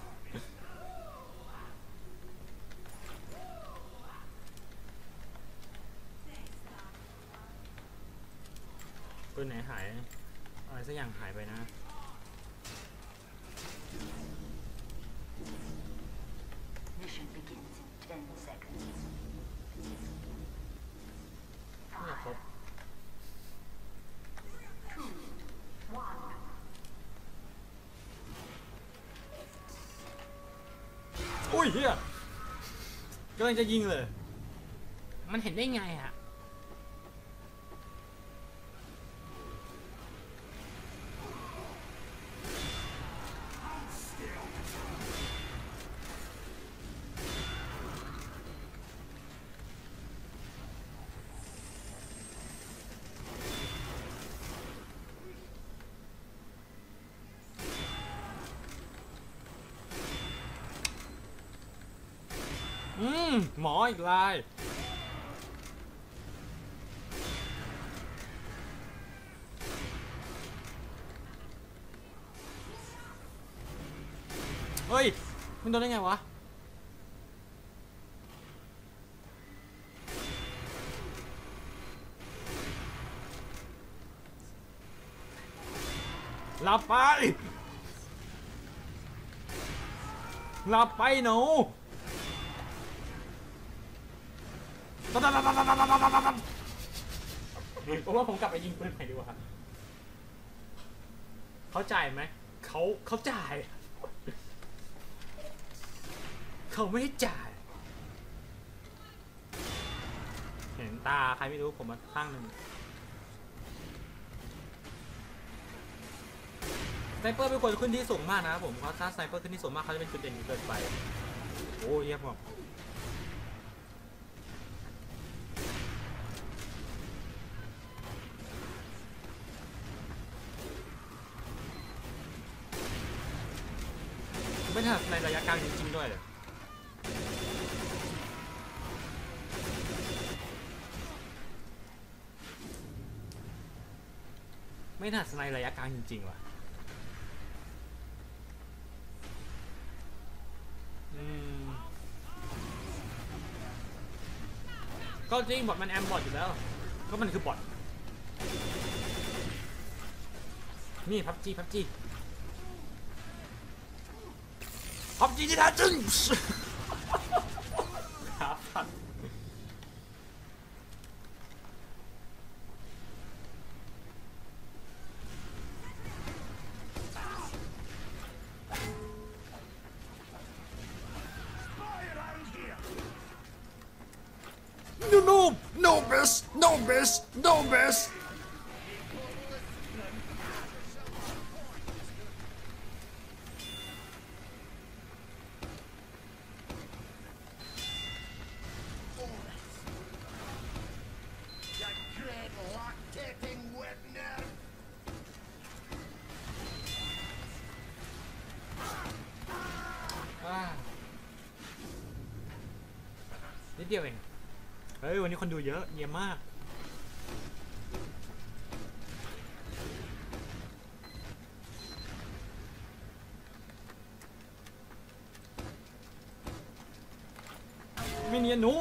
ปืนไหนหายอะไรสักอย่างหายไปนะไม่ครบอุ้ยเฮียกำลังจะยิงเลยมันเห็นได้ไงอะอืมหมออีกลายเฮ้ยมันโดนได้ไงวะหลับไปหลับไปหนูผมว่าผมกลับไปยิงปืนใหม่ดีกว่าเขาจ่ายไหมเขาเขาจ่ายเขาไม่ได้จ่ายเห็นตาใครไม่รู้ผมมาข้างหนึ่งสไนเปอร์เป็นคนขึ้นที่สูงมากนะครับผมเพราะถ้าสไนเปอร์ขึ้นที่สูงมากเขาจะเป็นจุดเด่นเกินไปโอ้เยี่ยมมากไม่ถนัดในระยะกลางจริงๆด้วยเลยไม่ถนัดในระยะกลางจริงๆว่ะก็จริงบอทมันแอมบอทอยู่แล้วก็มันคือบอทนี่พับจีพับจีพับจีที่แท้จริงครับNo no no best no best no best นิดเดียวเองเฮ้ยวันนี้คนดูเยอะเยี่ยมมากไม่เนียนหนู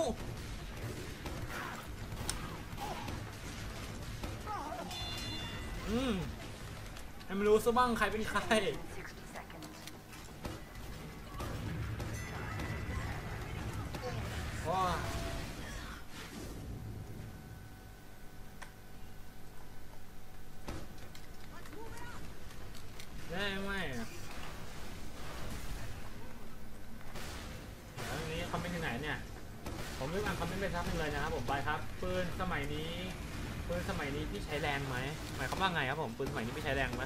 อืมให้มันรู้ซะบ้างใครเป็นใครว้าได้ไหมอันนี้คอมเมนต์ที่ไหนเนี่ยผมเลือกอ่านคอมเมนต์ไปทักนึงเลยนะครับผมไปครับปืนสมัยนี้ปืนสมัยนี้พี่ใช้แรงไหมหมายความว่าไงครับผมปืนสมัยนี้พี่ใช้แรงไหม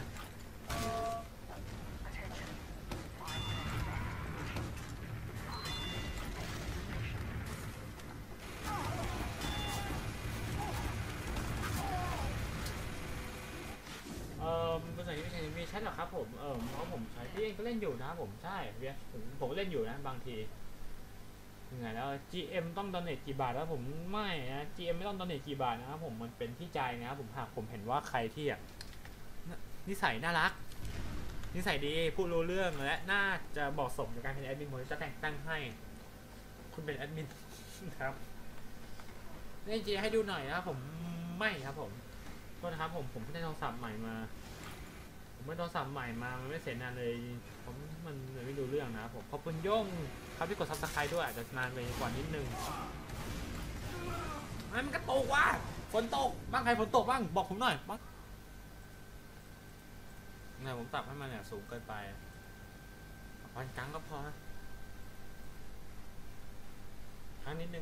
เออปืนสมัยนี้พี่ใช้มีใช่หรอครับผมเออเพราะผมใช้พี่เองก็เล่นอยู่นะผมใช่เวียผมผมก็เล่นอยู่นะบางทียังไงแล้ว จี เอ็ม ต้องดอเนทกี่บาทแล้วผมไม่นะ จี เอ็ม ไม่ต้องดอเนทกี่บาทนะครับผมมันเป็นที่ใจนะครับผมหากผมเห็นว่าใครที่อ่ะนิสัยน่ารักนิสัยดีพูดรู้เรื่องและน่าจะเหมาะสมในการเป็นแอดมินผมจะแต่งตั้งให้คุณเป็นแอดมินครับนี่จีให้ดูหน่อยนะครับผมไม่ครับผมก็นะครับผมผมเพิ่งได้โทรศัพท์ใหม่มาผมไม่โทรศัพท์ใหม่มามันไม่เสร็จนานเลยผมมันเลยไม่ดูเรื่องนะครับผมขอบคุณโย่งครับที่กดซับสไครต์ด้วยอาจจะนานไปกว่านิดนึงมันก็ตกว่ะฝนตกบ้างใครฝนตกบ้างบอกผมหน่อยบ้างเนี่ยผมปรับให้มันเนี่ยสูงเกินไปปานกลางก็พอครั้งนิดนึง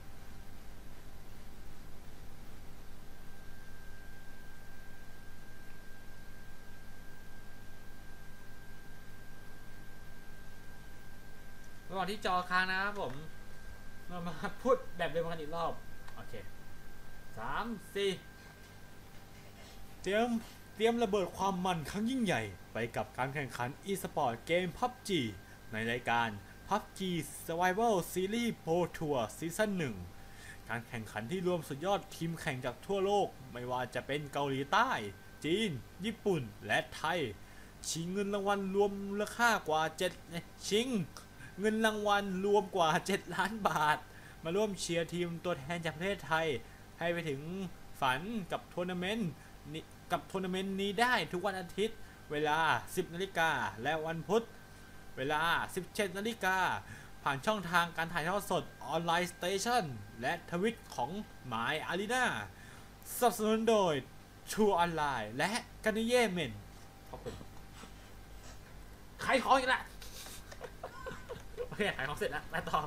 ระหว่างที่จอค้างนะครับผมเรามาพูดแบบเดิมกันอีกรอบโอเคสามสี่เตรียมเตรียมระเบิดความมันครั้งยิ่งใหญ่ไปกับการแข่งขัน e-sport เกม พับจี ในรายการ พับจี Survival Series Pro Tour Season หนึ่งการแข่งขันที่รวมสุดยอดทีมแข่งจากทั่วโลกไม่ว่าจะเป็นเกาหลีใต้จีนญี่ปุ่นและไทยชิงเงินรางวัลรวมมูลค่ากว่าเจ็ดชิงเงินรางวัลรวมกว่าเจ็ดล้านบาทมาร่วมเชียร์ทีมตัวแทนจากประเทศไทยให้ไปถึงฝันกับทัวร์นาเมนต์นี้กับทัวร์นาเมนต์นี้ได้ทุกวันอาทิตย์เวลา สิบนาฬิกา และวันพุธเวลา สิบเจ็ดนาฬิกา ผ่านช่องทางการถ่ายทอดสดออนไลน์สเตชันและทวิตของหมายอารีนาสนับสนุนโดยชูออนไลน์และกันนิเย่เมนขอบคุณขายของอีกแล้วโอเคขายของเสร็จแล้วไปต่อ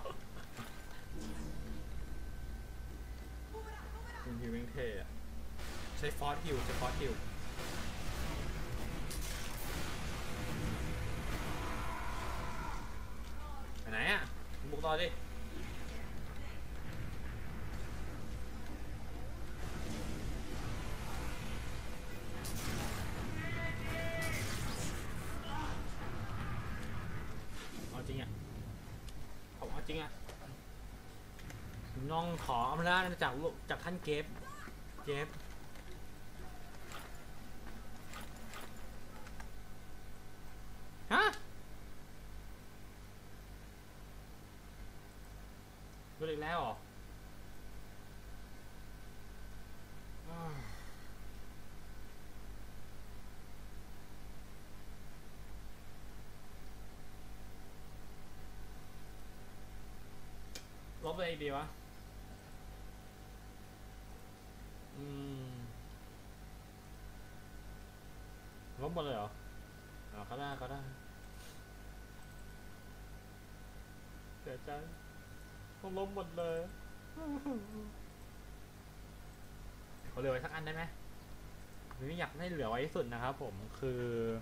คุณฮิวเองเท่อะใช้ฟอสฮิวใช้ฟอสฮิวไปไหนอ่ะบุกต่อดิเอาจริงอ่ะผมเอาจริงอ่ะน้องขออำนาจจากจากท่านเกฟเกฟฮะดูอีกแล้วเหรอลบเลยดีวะอืมลบหมดเลยเหรออ๋อเขาได้เขาได้เสียใจต้องลบหมดเลยเขาเหลือไว้สักอันได้ไหมหรืออยากให้เหลือไว้ที่สุดนะครับผมคือ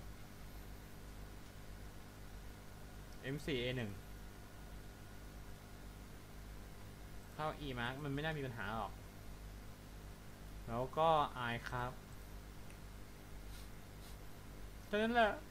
เอ็ม โฟร์ เอ วัน เข้า E Mark มันไม่น่ามีปัญหาหรอกแล้วก็ I ครับแค่นั้นแหละ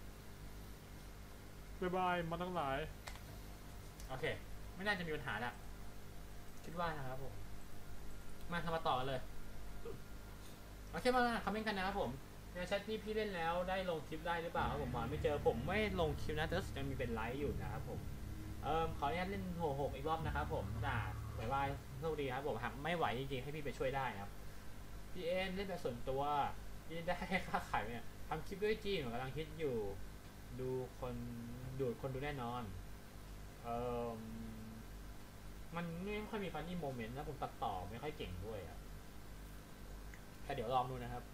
บ๊ายบายมาทั้งหลายโอเคไม่น่าจะมีปัญหาละคิดว่านะครับผมมาทำมาต่อกันเลยโอเคมาคอมเมนต์กันนะครับผมในแชทนี้พี่เล่นแล้วได้ลงคลิปได้หรือเปล่าครับผมไม่เจอผมไม่ลงคลิปนะแต่ยังมีเป็นไลฟ์อยู่นะครับผมเอ่อขออนุญาตเล่นโหหกอีกรอบนะครับผมจ้าบ๊ายบายโชคดีครับผมหากไม่ไหวจริงๆให้พี่ไปช่วยได้ครับพี่เอ็นเล่นแบบส่วนตัวพี่ได้ค่าขายเนี่ยทำคลิปด้วยจีนผมกำลังคิดอยู่ดูคนดูคนดูแน่นอนเอ่อมันไม่ค่อยมีฟันนี่โมเมนต์แล้วผมตัดต่อไม่ค่อยเก่งด้วยอ่ะแต่เดี๋ยวลองดูนะครับ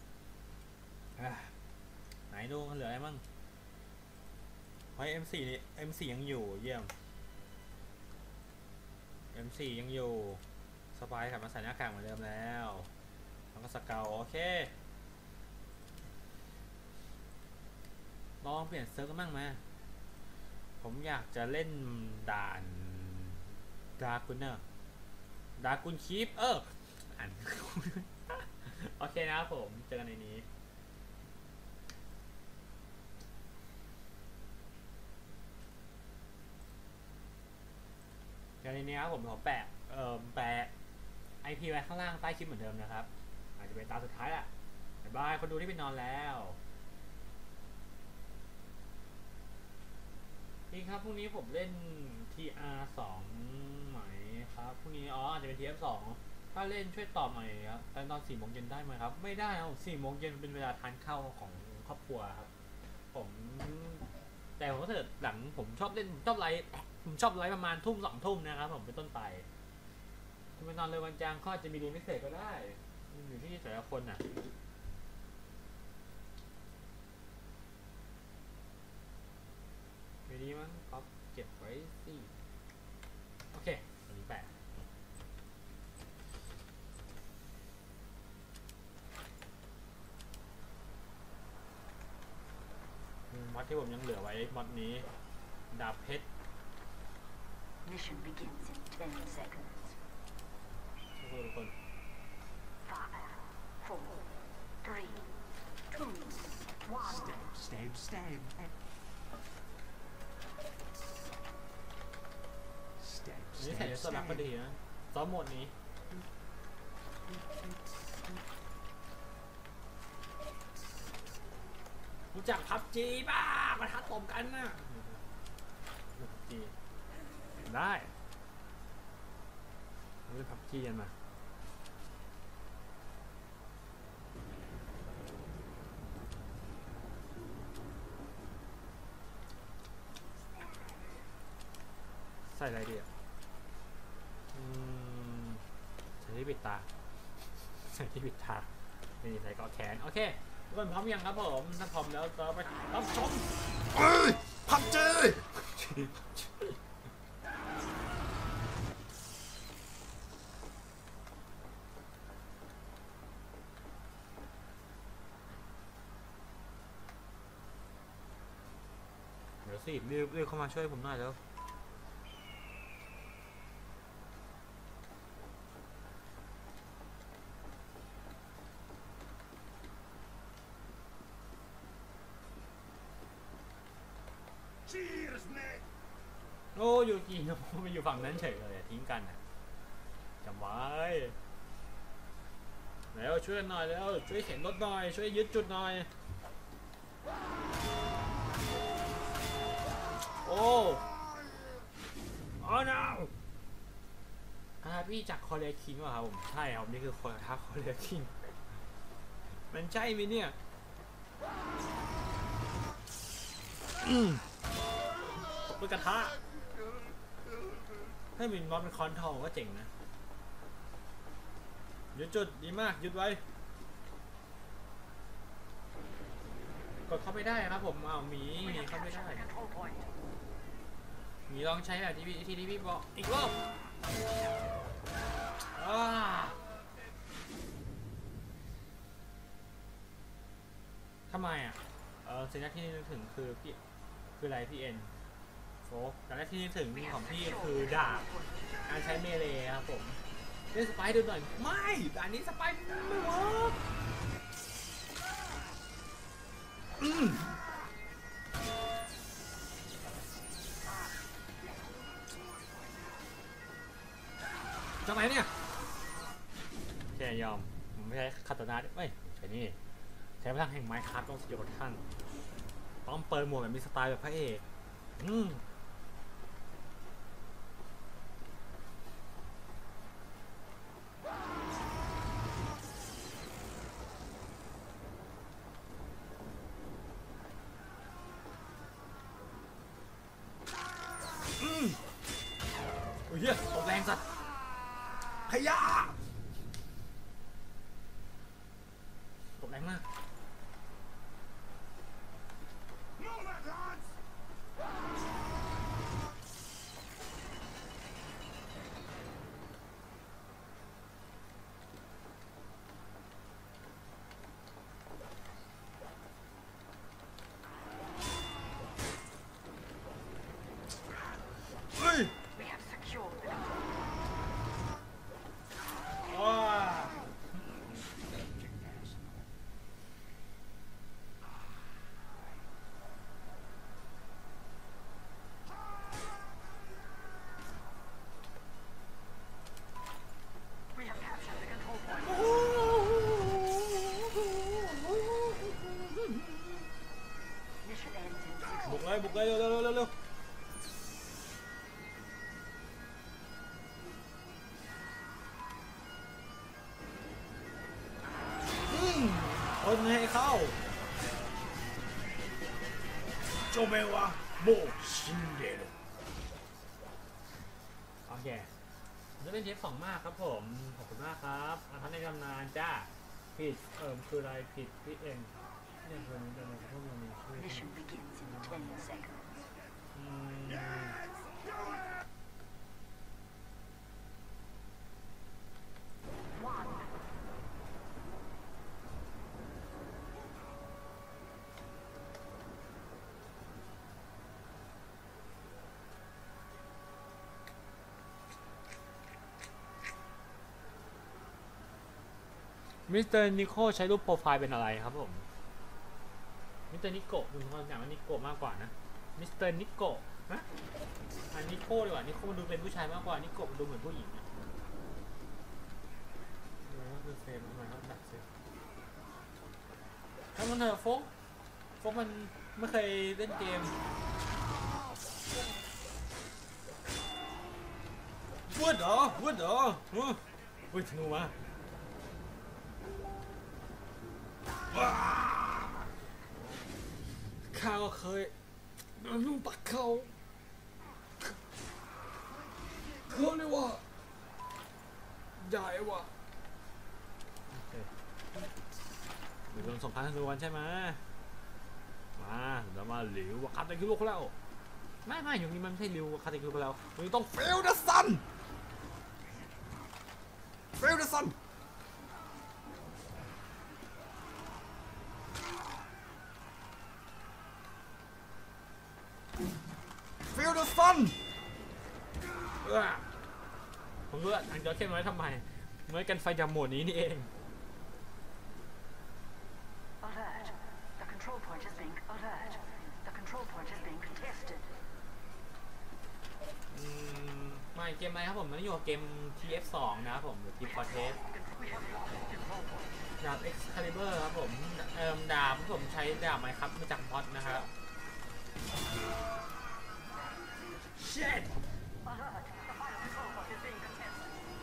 ไหนดูเหลืออะไรบ้างเฮ้ย เอ็ม โฟร์ นี่ เอ็ม โฟร์ ยังอยู่เยี่ยม เอ็ม โฟร์ ยังอยู่สปายกลับมาใส่หน้ากากเหมือนเดิมแล้วแล้วก็สเกลโอเคลองเปลี่ยนเซิร์ฟกันบ้างไหมผมอยากจะเล่นด่านดาร์กุนเนอร์ดาร์กุนคีปเอออ่านโอเคนะครับผมเจอกันในนี้เจอกันในนี้ครับผมขอแปะเอ่อแปะไอพีไว้ข้างล่างใต้คลิปเหมือนเดิมนะครับอาจจะเป็นตาสุดท้ายแหละบ๊ายบายคนดูที่ไปนอนแล้วนี่ครับพรุ่งนี้ผมเล่น ที อาร์ สองไหมครับพรุ่งนี้อ๋ออาจจะเป็น ที เอฟ สองถ้าเล่นช่วยตอบหน่อยครับตอนตอนสี่โมงเย็นได้ไหมครับไม่ได้ครับสี่โมงเย็นเป็นเวลาทานข้าวของครอบครัวครับผมแต่ผมก็เถิดหลังผมชอบเล่นชอบไลฟ์ผมชอบไลฟ์ประมาณทุ่มสองทุ่มนะครับผมเป็นต้นไปถ้าไปนอนเลยวันจังก็จะมีเรียนพิเศษก็ได้อยู่ที่แต่ละคนน่ะไม่ดีมั้งก็เก็บไว้สิโอเคอันนี้แปะมอดที่ผมยังเหลือไว้มอดนี้ดาบเพชร Mission begins in ten seconds. ทุกคน Five, four, three, two, one. Stab, stab, stab. นี่ใส่สลับก็ดีนะซ้อมโหมดนี้รู้จักพับจีบ้ามาท้าตบกันนะพับจีได้เราไปพับจีกันมาใส่อะไรดีอ่ะอืมใส่ที่ปิดตาใส่ที่ปิดตานี่ใส่เกาะแขนโอเคทุกคนพร้อมยังครับผมถ้าพร้อมแล้วเราไปรับชมเอ้ยพับเจยเดี๋ยวสิรีบรีบเข้ามาช่วยผมหน่อยแล้ว Cheers mate โอ้ยูกิไปอยู่ฝั่งนั้นเฉยเลยทิ้งกันอ่ะจำไว้แล้วช่วยหน่อยแล้วช่วยเข็นรถหน่อยช่วยยึดจุดหน่อยโอ้โอ้ no อ่าพี่จากคอเรียคิงวะครับผมใช่ครับนี่คือคนทักคอเรียคิงมันใช่ไหมเนี่ยอืมปืนกระทะถ้ามีน็อตเป็นคอนทองก็เจ๋งนะยึดจุดดีมากยึดไว้กดเข้าไม่ได้ครับผมเอาหมีห We มี have เข้าไม่ได้ captured the control point. หมีลองใช้แบบที่พี่ที่พี่บอกอีกรอบอ้าทำไมอ่ะเออสิ่งแรกที่นึกถึงคือพี่คืออะไรพี่เอ็นโฟกแต่แรกที่นึกถึง We ของ have พี่ secured คือ the ดาบ control point. การใช้เมเลครับผมเล่นสไปด์ดูหน่อยไม่ด่านนี้สไปด์ไม่เวิร์กอืมทำไมเนี่ยแค่ยอมผมไม่ใช้คาตานาไม่ใช่นี่ใช้พลังแห่งไม้คัทต้องสยบท่านต้องเปิดหมวกแบบมีสไตล์แบบพระเอกอืมโอ้ยเหี้ยตกแรงสัตว์ขยะตกแรงมาก Move it lads เฮ้ย We have secured the control point. ว้า We have captured the control point. Mission ends in six บุกเลยบุกเลยเร็วเร็วเร็วเร็วเร็วอืมคนให้เข้าโจเมวะโบชินเดลโอเคจะเป็นเทปสองมากครับผมขอบคุณมากครับอาทันในตำนานจ้าผิดเอิมคืออะไรผิดพี่เอ็นเนี่ยคือนี้เป็นอะไรพวกมันมีชื่อ Mission begins in ten seconds. อืม One. มิสเตอร์นิโคใช้รูปโปรไฟล์เป็นอะไรครับผมมิสเตอร์นิโกะคุณความอย่างว่านิโกะมากกว่านะมิสเตอร์นิโกะนะอันนิโคดีกว่านิโคดูเป็นผู้ชายมากกว่านิโกะดูเหมือนผู้หญิงอะเออคือเฟรมทำไมครับดักเซฟถ้ามันเถอะโฟกพวกมันไม่เคยเล่นเกมวุ้ดเหรอวุ้ดเหรอเฮ้ยธนูมาข้าก็เคยโดนลูกปักเขาเขาเลยว่าใหญ่ว่ะเดี๋ยวโดนสงครามธนูกันใช่ไหมมาเดี๋ยวมาหลิววาคาเตคิโร่แล้วไม่ไม่อย่างนี้มันไม่ใช่หลิววาคาเตคิโร่แล้วมันต้องเฟลเดอะซันเฟลเดอะซันเฟลเดอะซันผมรู้อันเดียวเข้มไว้ทำไมเมื่อกันไฟดำโหมดนี้นี่เอง Alert. The control point is being alert. The control point is being contested. อืมไม่เกมอะไรครับผมมันอยู่กับเกม ที เอฟ สอง นะครับผมหรือ Team Fortress We have lost control point. ดาบ Excalibur ครับผมเอ่อดาบที่ผมใช้ดาบไหมครับมาจากมอดนะครับ Shit Alert. The final control point is being contested.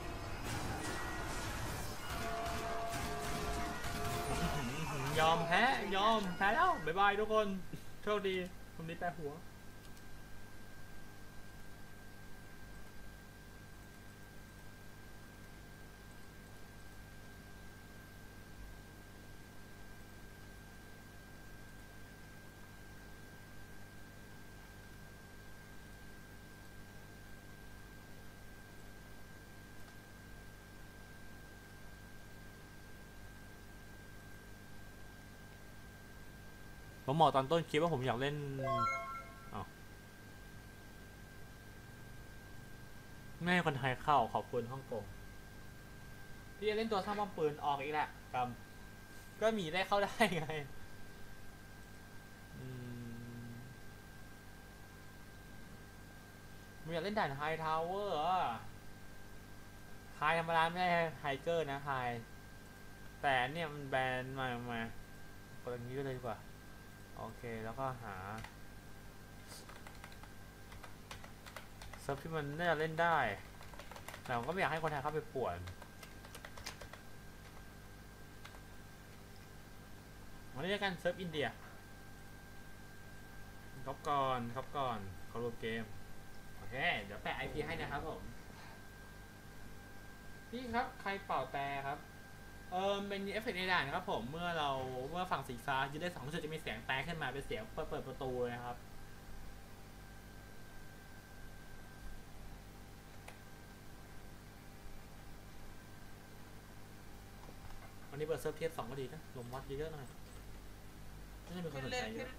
ยอมแพ้ยอมแพ้แล้วบ๊ายบายทุกคนโชคดีผมนี้แปะหัวผมบอกตอนต้นคลิปว่าผมอยากเล่นอ้าวไม่ให้คนไทยเข้าขอบคุณฮ่องกงที่จะเล่นตัวสร้างป้อมปืนออกอีกแหละกำก็มีได้เข้าได้ไงอืมผมอยากเล่นด่านไฮทาวเวอร์อ่ะไฮธรรมดาไม่ใช่ไฮเกอร์นะไฮแต่เนี่ยมันแบนมามาคนนี้ก็เลยดีกว่าโอเคแล้วก็หาเซิร์ฟที่มันน่าจะเล่นได้แต่ผมก็ไม่อยากให้คนไทยเข้าไปป่วนวันนี้กันเซิร์ฟอินเดียครับก่อนครับก่อนเขารวมเกมโอเคเดี๋ยวแปะ ไอ พี ให้นะครับผมพี่ครับใครเป่าแต่ครับเออเป็นเอฟเฟกต์ในด่านนะครับผมเมื่อเราเมื่อฝั่งสีฟ้ายึดได้สองจุดจะมีเสียงแตกขึ้นมาเป็นเสียงเปิดเปิดประตูนะครับวันนี้เปิดเซิร์ฟเทียบสองก็ดีนะลงวัดเยอะๆหน่อยไม่ใช่มีคนสนใจเยอะ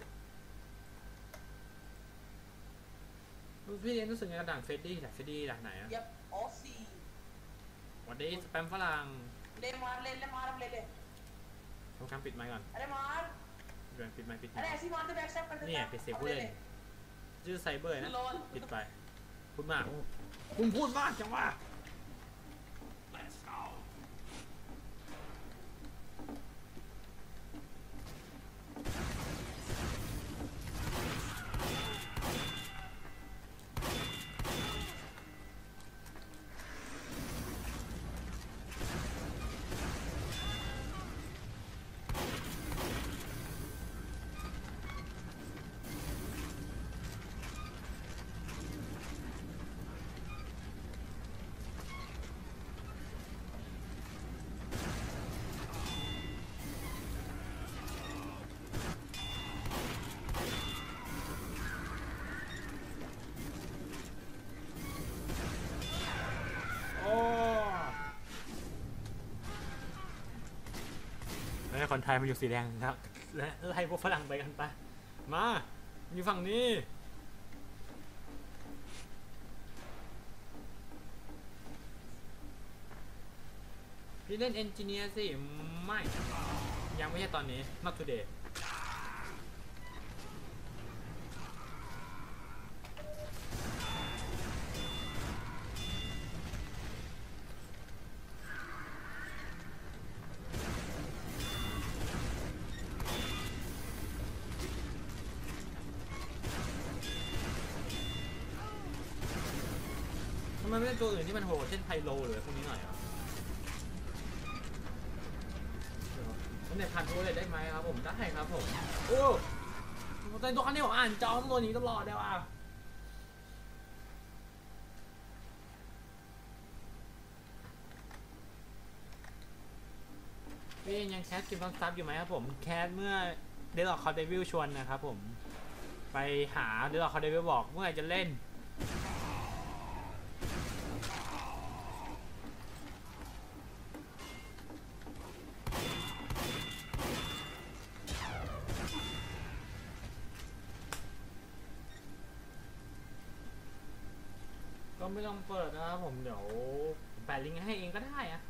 พี่เลี้ยงรู้สึกไงกับด่านเฟดดี้ด่านเฟดดี้ด่านไหนอะ Yep, Aussie. วันนี้สแปมฝรั่ง ले मार ले ले मार अब ले ले ทำการปิดไมค์ก่อน अरे मार เดี๋ยวปิดไมค์ปิดไม अरे ค์ ऐसे ही मारते बैक स्टेप कर देता เนี่ยปิดเสียง अब ผู้ ले เล่น ले ชื่อไซเบอร์นะ lol ปิดไปพูดมากคุณพูดมากจังวะ Let's go. โอ้แล้วคนไทยมาอยู่สีแดงครับและไล่พวกฝรั่งไปกันไปมาอยู่ฝั่งนี้พี่เล่นเอนจิเนียร์สิไม่ยังไม่ใช่ตอนนี้ not today มันไม่เป็นตัวอื่นที่มันโหดเช่นไพโลหรือพวกนี้หน่อยเหรอผมเนี่ยผ่านตัวเลยได้ไหมครับผมได้ครับผมโอ้แต่ตัวนี้ผมอ่านจอมตัวนี้ตลอดเลยว่ะพี่ยังแคสกินฟังซับอยู่ไหมครับผมแคสเมื่อเดลล์คอร์เดวิลชวนนะครับผมไปหาเดลล์คอร์เดวิลบอกเมื่อไหร่จะเล่นก็ไม่ต้องเปิดนะครับผมเดี๋ยวแปะลิงก์ให้เองก็ได้อะ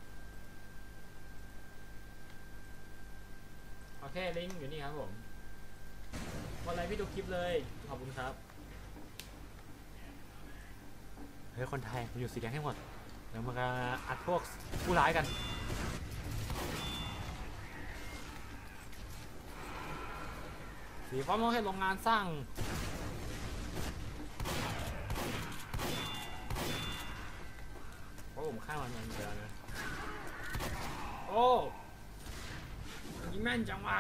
โอเคลิงก์อยู่นี่ครับผมวันไรพี่ดูคลิปเลยขอบคุณครับเฮ้ยคนไทยมาอยู่สีแดงให้หมดแล้วมาอัดพวกผู้ร้ายกันสีฟ้ามองให้โรงงานสร้างโอ้ผมฆ่ามันมันเจอนะโอ้ยิงแม่นจังวะ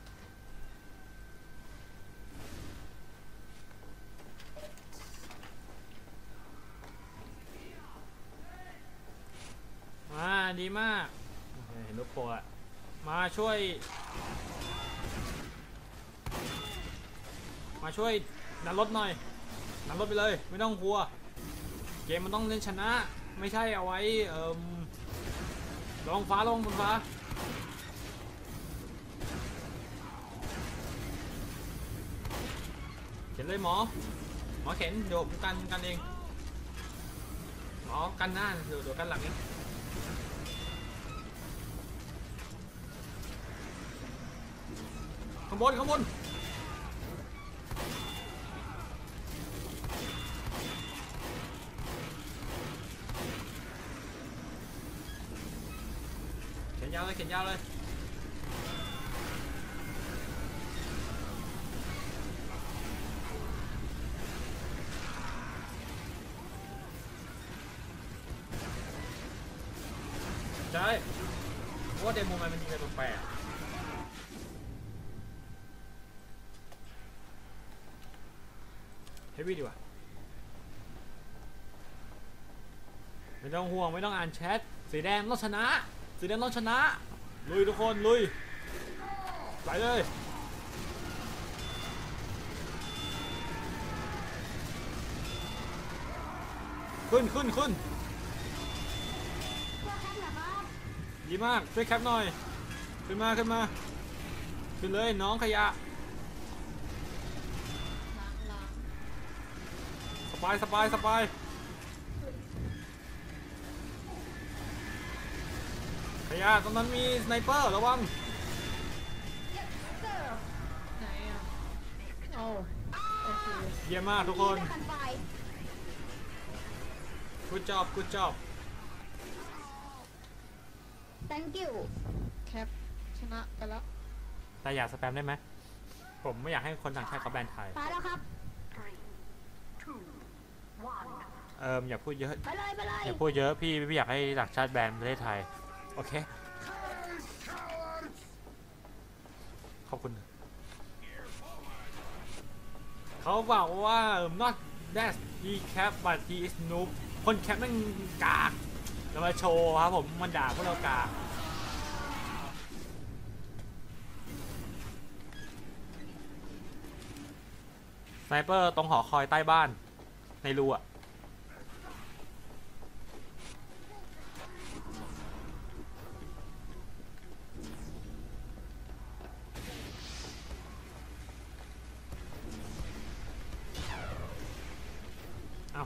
มาดีมากเห็นลูกโป่งมาช่วยมาช่วยนันรถหน่อยนันรถไปเลยไม่ต้องกลัวเกมมันต้องเล่นชนะไม่ใช่เอาไว้เอ่อลองฟ้าลองบนฟ้าเข็นเลยหมอหมอเข็นเดี๋ยวผมกันกันเองหมอกันหน้าเดี๋ยวเดี๋ยวกันหลังนี้ข้างบนข้างบนเข็นยาวเลยเข็นยาวเลยใช่เพราะว่าเดโมมันมันยิงกันแปลกเฮฟวี่ดีกว่าไม่ต้องห่วงไม่ต้องอ่านแชทสีแดงต้องชนะสีแดงต้องชนะลุยทุกคนลุยไปเลยขึ้นขึ้นขึ้นดีมากช่วยแคปหน่อยขึ้นมาขึ้นมาขึ้นเลยน้องขยะสบายสบายสบายขยะตรงนั้นมีสไนเปอร์ระวังไหนอ่ะโอ้โอเคเยี่ยมมากทุกคน good job good job thank you แคปชนะไปแล้วแต่อยากสแปมได้ไหมผมไม่อยากให้คนต่างชาติเขาแบนไทยไปแล้วครับ Three, two, one. เอิมอย่าพูดเยอะไปเลยไปเลยอย่าพูดเยอะพี่พี่อยากให้ต่างชาติแบนประเทศไทยโอเคขอบคุณเขาบอกว่า not that he cap but he is noob คนแคปนั่งกากจะมาโชว์ครับผมมันด่าพวกเรากากสไนเปอร์ตรงหอคอยใต้บ้านในรูอะเอา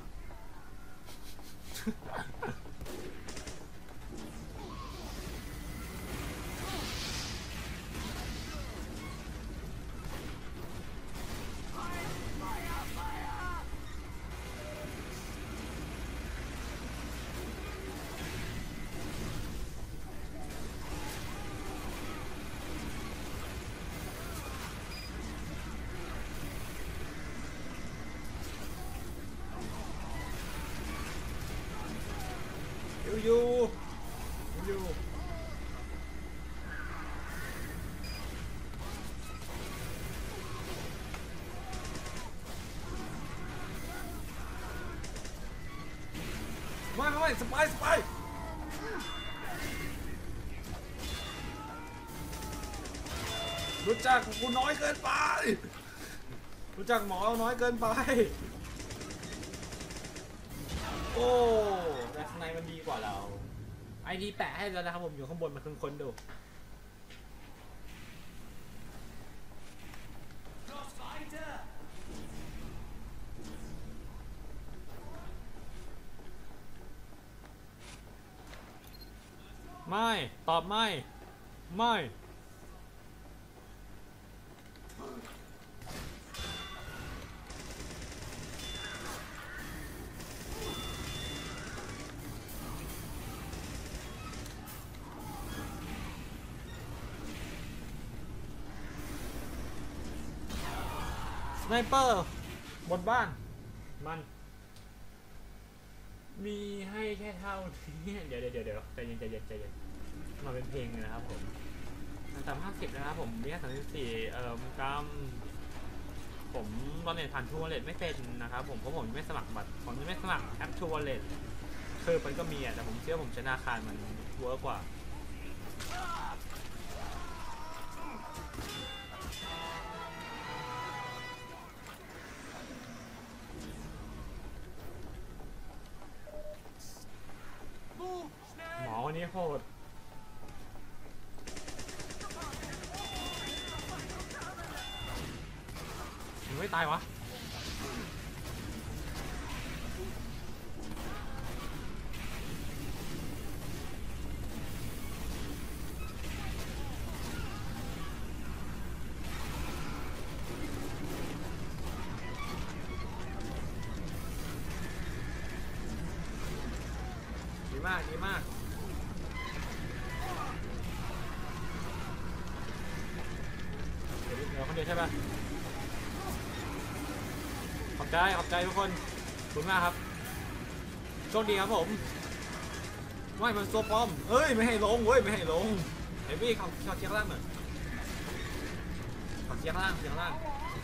อยู่อยู่ไม่ไม่ไม่สไปสไปรู้จักกูน้อยเกินไปรู้จักหมอน้อยเกินไปโอ้แต่ข้างในมันดีกว่าเราไอดีแปะให้แล้วนะครับผมอยู่ข้างบนมาค้นๆดูไม่ตอบไม่ไม่สไนเปอร์บนบ้านมันมีให้แค่เท่านี้เดี๋ยวเดี๋ยวเดี๋ยวใจเย็นใจเย็นใจเย็นมาเป็นเพลงเลยนะครับผมสามห้าสิบนะครับผมมีแค่สามสิบสี่เอ่อกรัมผมตอนเน็ตผ่านทูวอลเล็ตไม่เป็นนะครับผมเพราะผมไม่สมัครบัตรผมไม่สมัครแอปทูวอลเล็ตคือมันก็มีอ่ะแต่ผมเชื่อผมใช้ธนาคารมันเวิร์กกว่าหมอคนนี้โหดมันไม่ตายวะดีมากดีมากเดี๋ยวเดี๋ยวคนเดียวใช่ปะขอบใจขอบใจทุกคนขอบคุณมากครับโชคดีครับผมไม่มันตัวปลอมเอ้ยไม่ให้ลงเว้ยไม่ให้ลงเฮ้ยพี่เขาเขาเชียร์ล่างหน่อยเขาเชียร์ล่างเชียร์ล่าง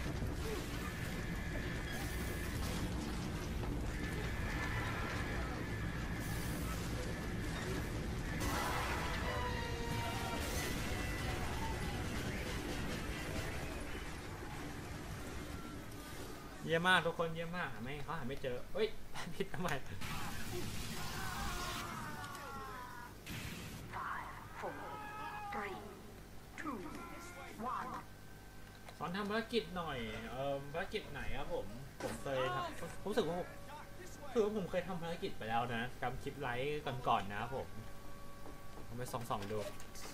เยี่ยมมากทุกคนเยี่ยมมากหาไม่เขาหาไม่เจอเฮ้ยผิดทำไม Five, four, three, two, one. สอนทำภารกิจหน่อยเอ่อภารกิจไหนครับผมผมเคยทำผมรู้สึกว่าคือว่าผมเคยทำภารกิจไปแล้วนะกำคลิปไลฟ์ก่อนๆนะครับผมผมไปส่องๆดู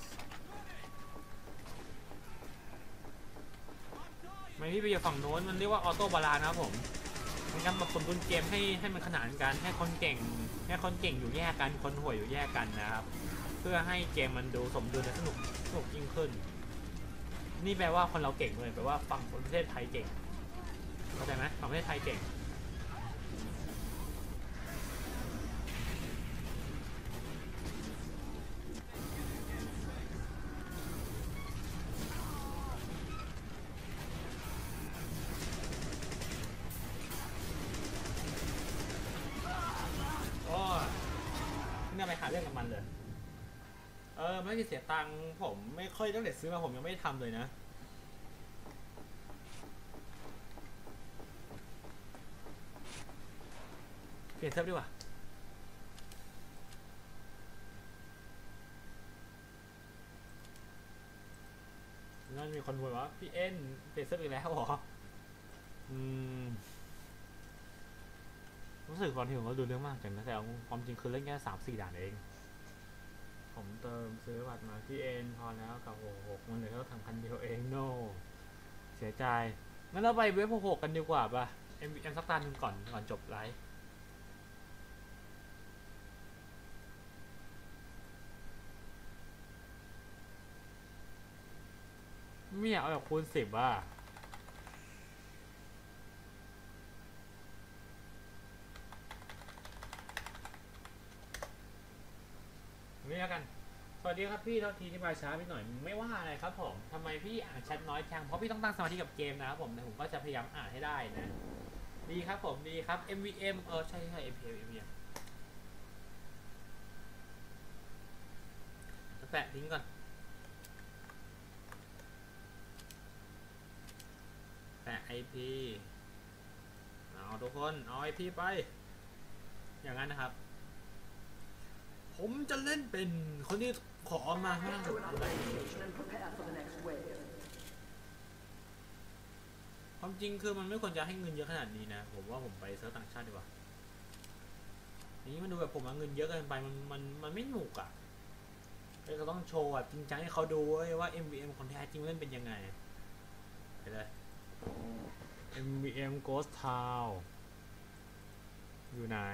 ไม่พี่ไปอยู่ฝั่งโน้นมันเรียกว่าออโต้บาลานนะครับผมมันทำแบบสมดุลเกมให้ให้มันขนานกันให้คนเก่งให้คนเก่งอยู่แยกกันคนห่วยอยู่แยกกันนะครับเพื่อให้เกมมันดูสมดุลและสนุกสนุกยิ่งขึ้นนี่แปลว่าคนเราเก่งเลยแปลว่าฝั่งประเทศไทยเก่งเข้าใจไหมฝั่งประเทศไทยเก่งเนี่ยไปหาเรื่องกับมันเลยเออไม่ได้เสียตังค์ผมไม่ค่อยตั้งแต่ซื้อมาผมยังไม่ได้ทำเลยนะเปลี่ยนเซิร์ฟดีกว่านั่นมีคนพูดว่าพี่เอ็นเปลี่ยนเซิร์ฟอีกแล้วเหรออืมรู้สึกตอนที่ผมก็ดูเรื่องมากจังนะแต่ความจริงคือเล่นแค่สามสี่ด่านเองผมเติมซื้อบัตรมาที่เอ็นพอแล้วกับหกหกมันเหลือแค่ทำคันเดียวเองโน่เสียใจงั้นเราไปเว็บหกหกกันดีกว่าป่ะเอ็มเอ็มสักตาหนึ่งก่อนก่อนจบไลฟ์ไม่อยากเอาแบบคูณสิบอ่ะนี่แล้วกันสวัสดีครับพี่โทษทีที่มาช้าไปหน่อยไม่ว่าอะไรครับผมทำไมพี่อ่านแชทน้อยจังเพราะพี่ต้องตั้งสมาธิกับเกมนะครับผมแต่ผมก็จะพยายามอ่านให้ได้นะดีครับผมดีครับ เอ็ม วี เอ็ม เออใช่ใช่ เอ็ม พี เอ็ม เอ็ม วี เอ็ม แปะทิ้งก่อนแปะ ไอ พี เอาทุกคนเอา ไอ พี ไปอย่างนั้นนะครับผมจะเล่นเป็นคนที่ขอมาห้างความจริงคือมันไม่ควรจะให้เงินเยอะขนาดนี้นะผมว่าผมไปเซิร์ฟต่างชาติดีกว่านี้มันดูแบบผมเอาเงินเยอะเกินไปมันมันมันไม่หนุกอ่ะเราต้องโชว์แบบจริงจังให้เขาดูว่า เอ็ม วี เอ็ม คนแท้จริงเล่นเป็นยังไงไปเลย เอ็ม วี เอ็ม Ghost Town อยู่ไหน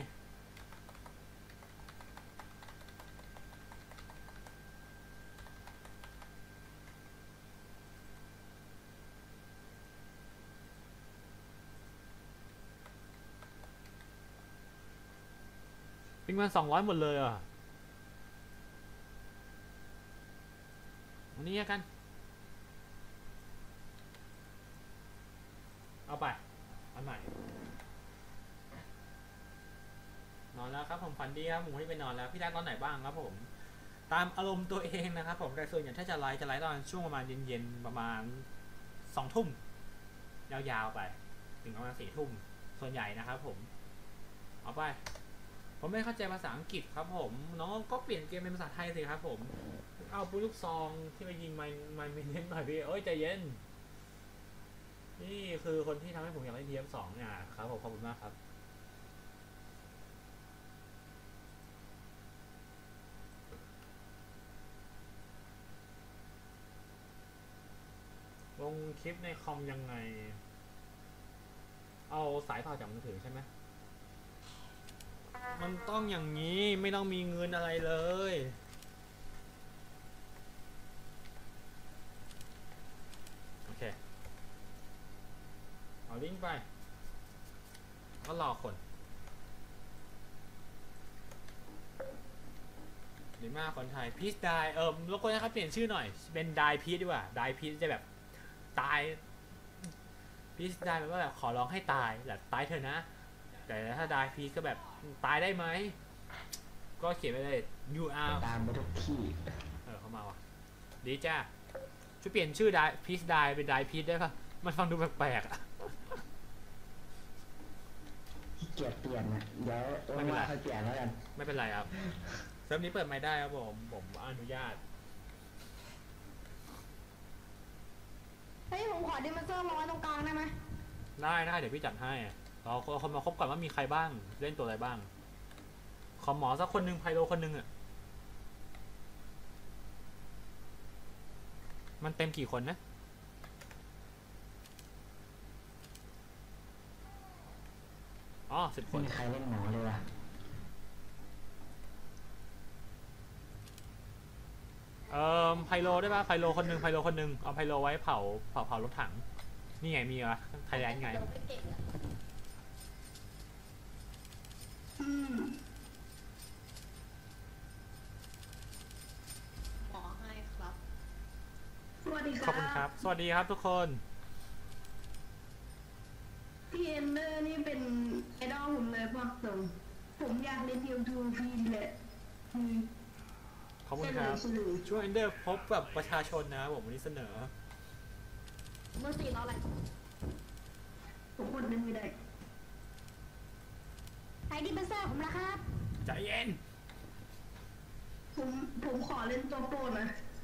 ปิงมันสองร้อยหมดเลยอ่ะวันนี้กันเอาไปอันใหม่นอนแล้วครับผมฝันดีครับผมไม่ไปนอนแล้วพี่ได้ตอนไหนบ้างครับผมตามอารมณ์ตัวเองนะครับผมแต่ส่วนใหญ่ถ้าจะไลฟ์จะไลฟ์ตอนช่วงประมาณเย็นๆประมาณสองทุ่มยาวๆไปถึงประมาณสี่ทุ่มส่วนใหญ่นะครับผมเอาไปผมไม่เข้าใจภาษาอังกฤษครับผมน้องก็เปลี่ยนเกมเป็นภาษาไทยสิครับผมเอาปืนลูกซองที่มายิงมันมันไม่เล่นหน่อยพี่เอ้ยใจเย็นนี่คือคนที่ทำให้ผมอยากเล่น ที เอฟ สองเนี่ยครับผมขอบคุณมากครับลงคลิปในคอมยังไงเอาสายต่อจากมือถือใช่ไหมมันต้องอย่างนี้ไม่ต้องมีเงินอะไรเลยโอเคเอาลิงก์ไปก็รอคนดีมากคนไทยพีชไดเออรบกวนนะครับเปลี่ยนชื่อหน่อยเป็นไดพีชดีกว่าไดพีชจะแบบตายพีชไดแปลว่าแบบขอร้องให้ตายแบบตายเถอะนะแต่ถ้าไดพีชก็แบบตายได้ไหมก็เขียนไปเลย you are ตามไปทุกที่เออเข้ามาว่ะดีจ้าช่วยเปลี่ยนชื่อไดพีชไดเป็นไดพีชได้ปะมันฟังดูแปลกๆอ่ะขี้เกียจเปลี่ยนนะเดี๋ยวว่างๆค่อยเปลี่ยนแล้วกันไม่เป็นไรครับเซิร์ฟนี้เปิดไม่ได้ครับผมผมอนุญาตเฮ้ยผมขอดิมาเซอร์ร้อยตรงกลางได้ไหมได้ได้เดี๋ยวพี่จัดให้เราคนมาคบก่อนว่ามีใครบ้างเล่นตัวอะไรบ้างขอหมอสักคนหนึ่งไพโลคนหนึ่งอ่ะมันเต็มกี่คนนะอ๋อสิบคไม่นมีใครเล่นหมอเลยว่ะเอ่อไพโลได้ป่ะไพโลคนหนึ่งไพโลคนหนึ่งเอาไพโลไว้เผาเผาเผารถถังนี่ไงมีวะไทยแลนด์ไงเดี๋ยวไปเก่งอะหมอให้ครับสวัสดีคขอบคุณครัรับ บสวัสดีครับทุกคนพี่เอนเดอร์นี่เป็นไอดอลผมเลยบอกตรงผมอยากเล่นยูทูบพี่แหละอืมขอบคุณครับเสนอช่วยเอนเดอร์พบกับประชาชนนะครับผมวันนี้เสนอเบอร์สี่เราอะไรผมกดเล่นไม่ได้ไอดิมาเซอร์ผมนะครับใจเย็นผมผมขอเล่นตัวโปรนะ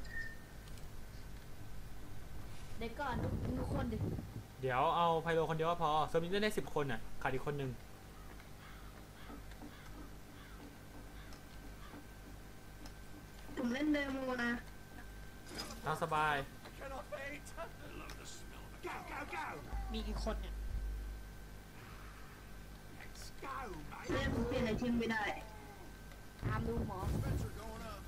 เด็กก่อนทุกคนดิเดี๋ยวเอาไพโลคนเดียวก็พอเซิร์ฟนี้เล่นได้สิบคนอ่ะขาดอีกคนหนึ่งผมเล่นเดโมนะตามสบาย Cannot wait. I love the smell of it. Go, go, go. มีกี่คนเนี่ย Let's go, mate. เล่นผมเปลี่ยนไอเทมไม่ได้ตามดูหมอ Spencer going up.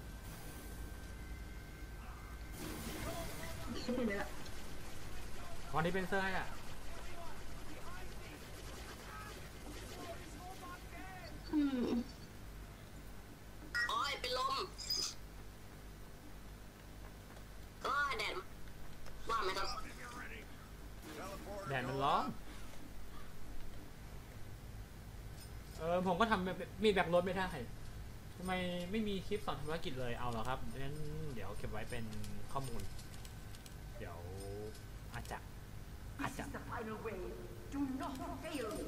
ไม่เปลี่ยนเลยละวันนี้เป็นเซอร์ให้อ่ะอืมโอ้ยเป็นลมอผมก็ทำแบบมีแบกรถไม่ได้ทำไมไม่มีคลิปสอนทำธุรกิจเลยเอาเหรอครับงั้นเดี๋ยวเก็บไว้เป็นข้อมูล เดี๋ยวอาจจะอาจ This จะ is the final wave. Do not fail me.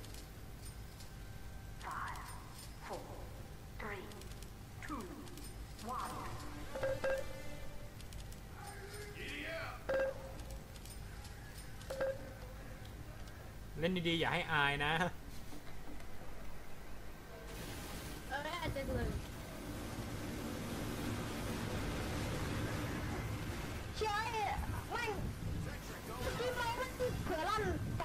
Five, four, three, two, one. เล่นดีๆอย่าให้อายนะเอออาจจะเลยใช่ไม่ที่ไม่มันเผื่อลั่นไป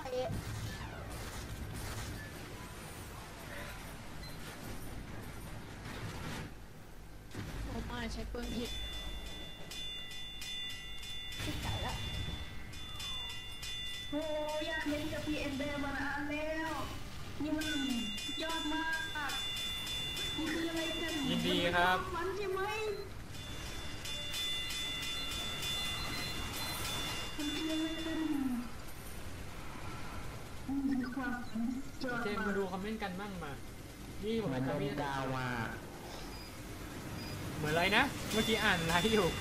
ผมมาใช้ปืนผิดผิดใจแล้วโอ้อยากเล่นกับพี่เอ็นเดอร์มานานแล้วนี่มันยอดมากนี่คืออะไรกันยินดีครับมันใช่ไหมมันคืออะไรกันนี่คือความยอดเจมมากมาดูคอมเมนต์กันบ้างมา นี่ผมมันทำโดพี่นกาวมาเหมือนอะไรนะ เมื่อกี้อ่านไลฟ์อยู่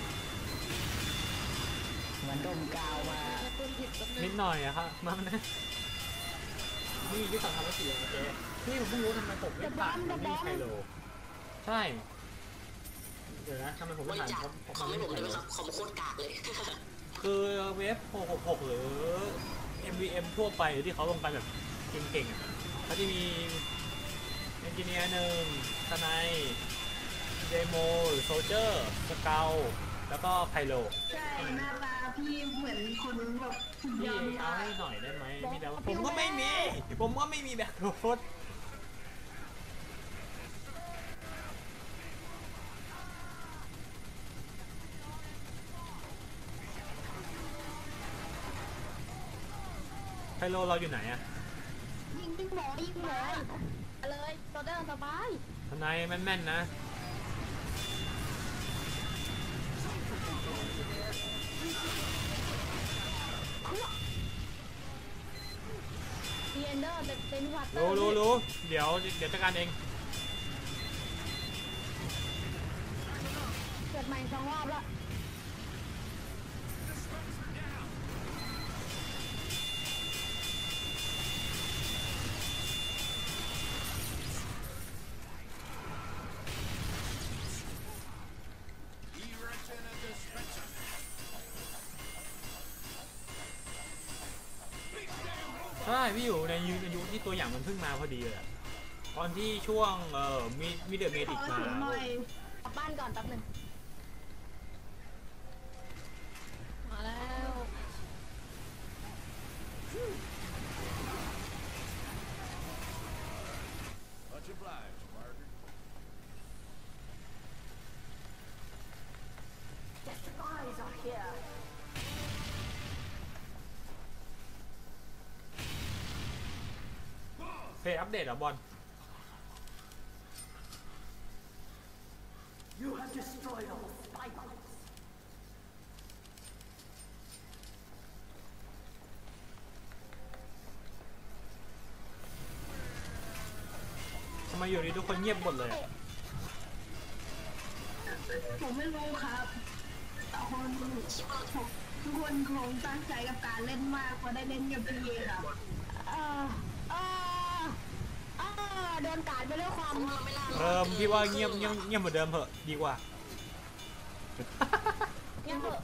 มันโดนกาวมาใช้ปืนผิดแป๊บนึนิงดหน่อยอะครับมานะ นี่ที่สอนทำธุรกิจโอเคนี่ผมเพิ่งรู้ทำไมผมไม่ผ่านนี่ไคโลใช่ เดี๋ยวนะทำไมผมบไม่ริผ่านจาคเพราะคอมให้ผมได้ไหมไโลครับ คอมโคตรกากเลยคือเว็บหกหกหกหรือ เอ็ม วี เอ็ม ทั่วไปที่เขาลงไปแบบเก่งๆอะเขาจะมีเอนจิเนียร์หนึ่งทนายเดโมหรือโซเจอร์สเกลแล้วก็ไพโลใช่หน้าตาพี่เหมือนคนแบบสุดยพี่อดเอามากให้หน่อยได้ไหมมีแต่ว่าผมก็ไม่มี ผมก็ไม่มีแบบโรถไพโลเราอยู่ไหนอะยิงยิงหมอยิงหมอเอาเลยตัวได้สบายทนายแม่นๆนะดีเอนเดอร์เป็นเป็นวัตเตอรู้ร์รู้รู้เดี๋ยวเดี๋ยวจัดการเองเกิดใหม่สองรอบแล้วใช่พี่อยู่ในยุคในยุคที่ตัวอย่างมันเพิ่งมาพอดีเลยอะตอนที่ช่วงเอ่อมีมีเดอะเมดิกขอมาถึงหน่อยกลับบ้านก่อนแป๊บหนึงมาแล้ว Much obliged, Parker. The spies are here. เพย์อัปเดตเหรอบอล You have destroyed all spy bots. ทำไมอยู่ดีทุกคนเงียบหมดเลยอะผมไม่รู้ครับแต่คนทุกคนคงตั้งใจกับการเล่นมากเพราะได้เล่นกับพี่ครับเออเออเออโดนกาดไปด้วยความเออพี่ว่าเงียบเงียบเงียบเหมือนเดิมเถอะดีกว่าเงียบเถอะ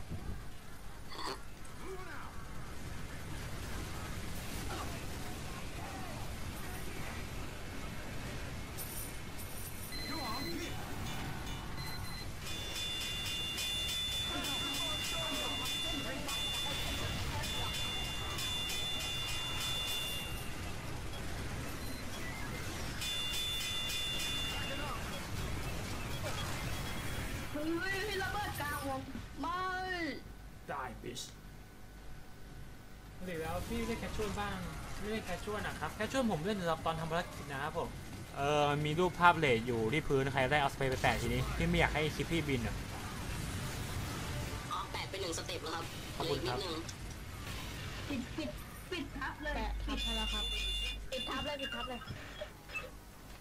เฮ้ยพี่ระเบิดกลางวงไม่ได้บิชหรือแล้วพี่เล่นแคชชวลบ้างไม่เล่นแคชชวลนะครับแคชชวลผมเล่นสำหรับตอนทำภารกิจนะครับผมเออมันมีรูปภาพเลดอยู่ที่พื้นใครได้เอาสเปรย์ไปแปะทีนี้พี่ไม่อยากให้คลิปพี่บินอ่ะอ๋อแปดเป็นหนึ่งสเต็ปแล้วครับขอบเหลืคุอณอีกครับนิดนึงปิดปิดปิดทับเลยแปะทัปิบดให้แล้วครับปิดทับเลยปิดทับเลย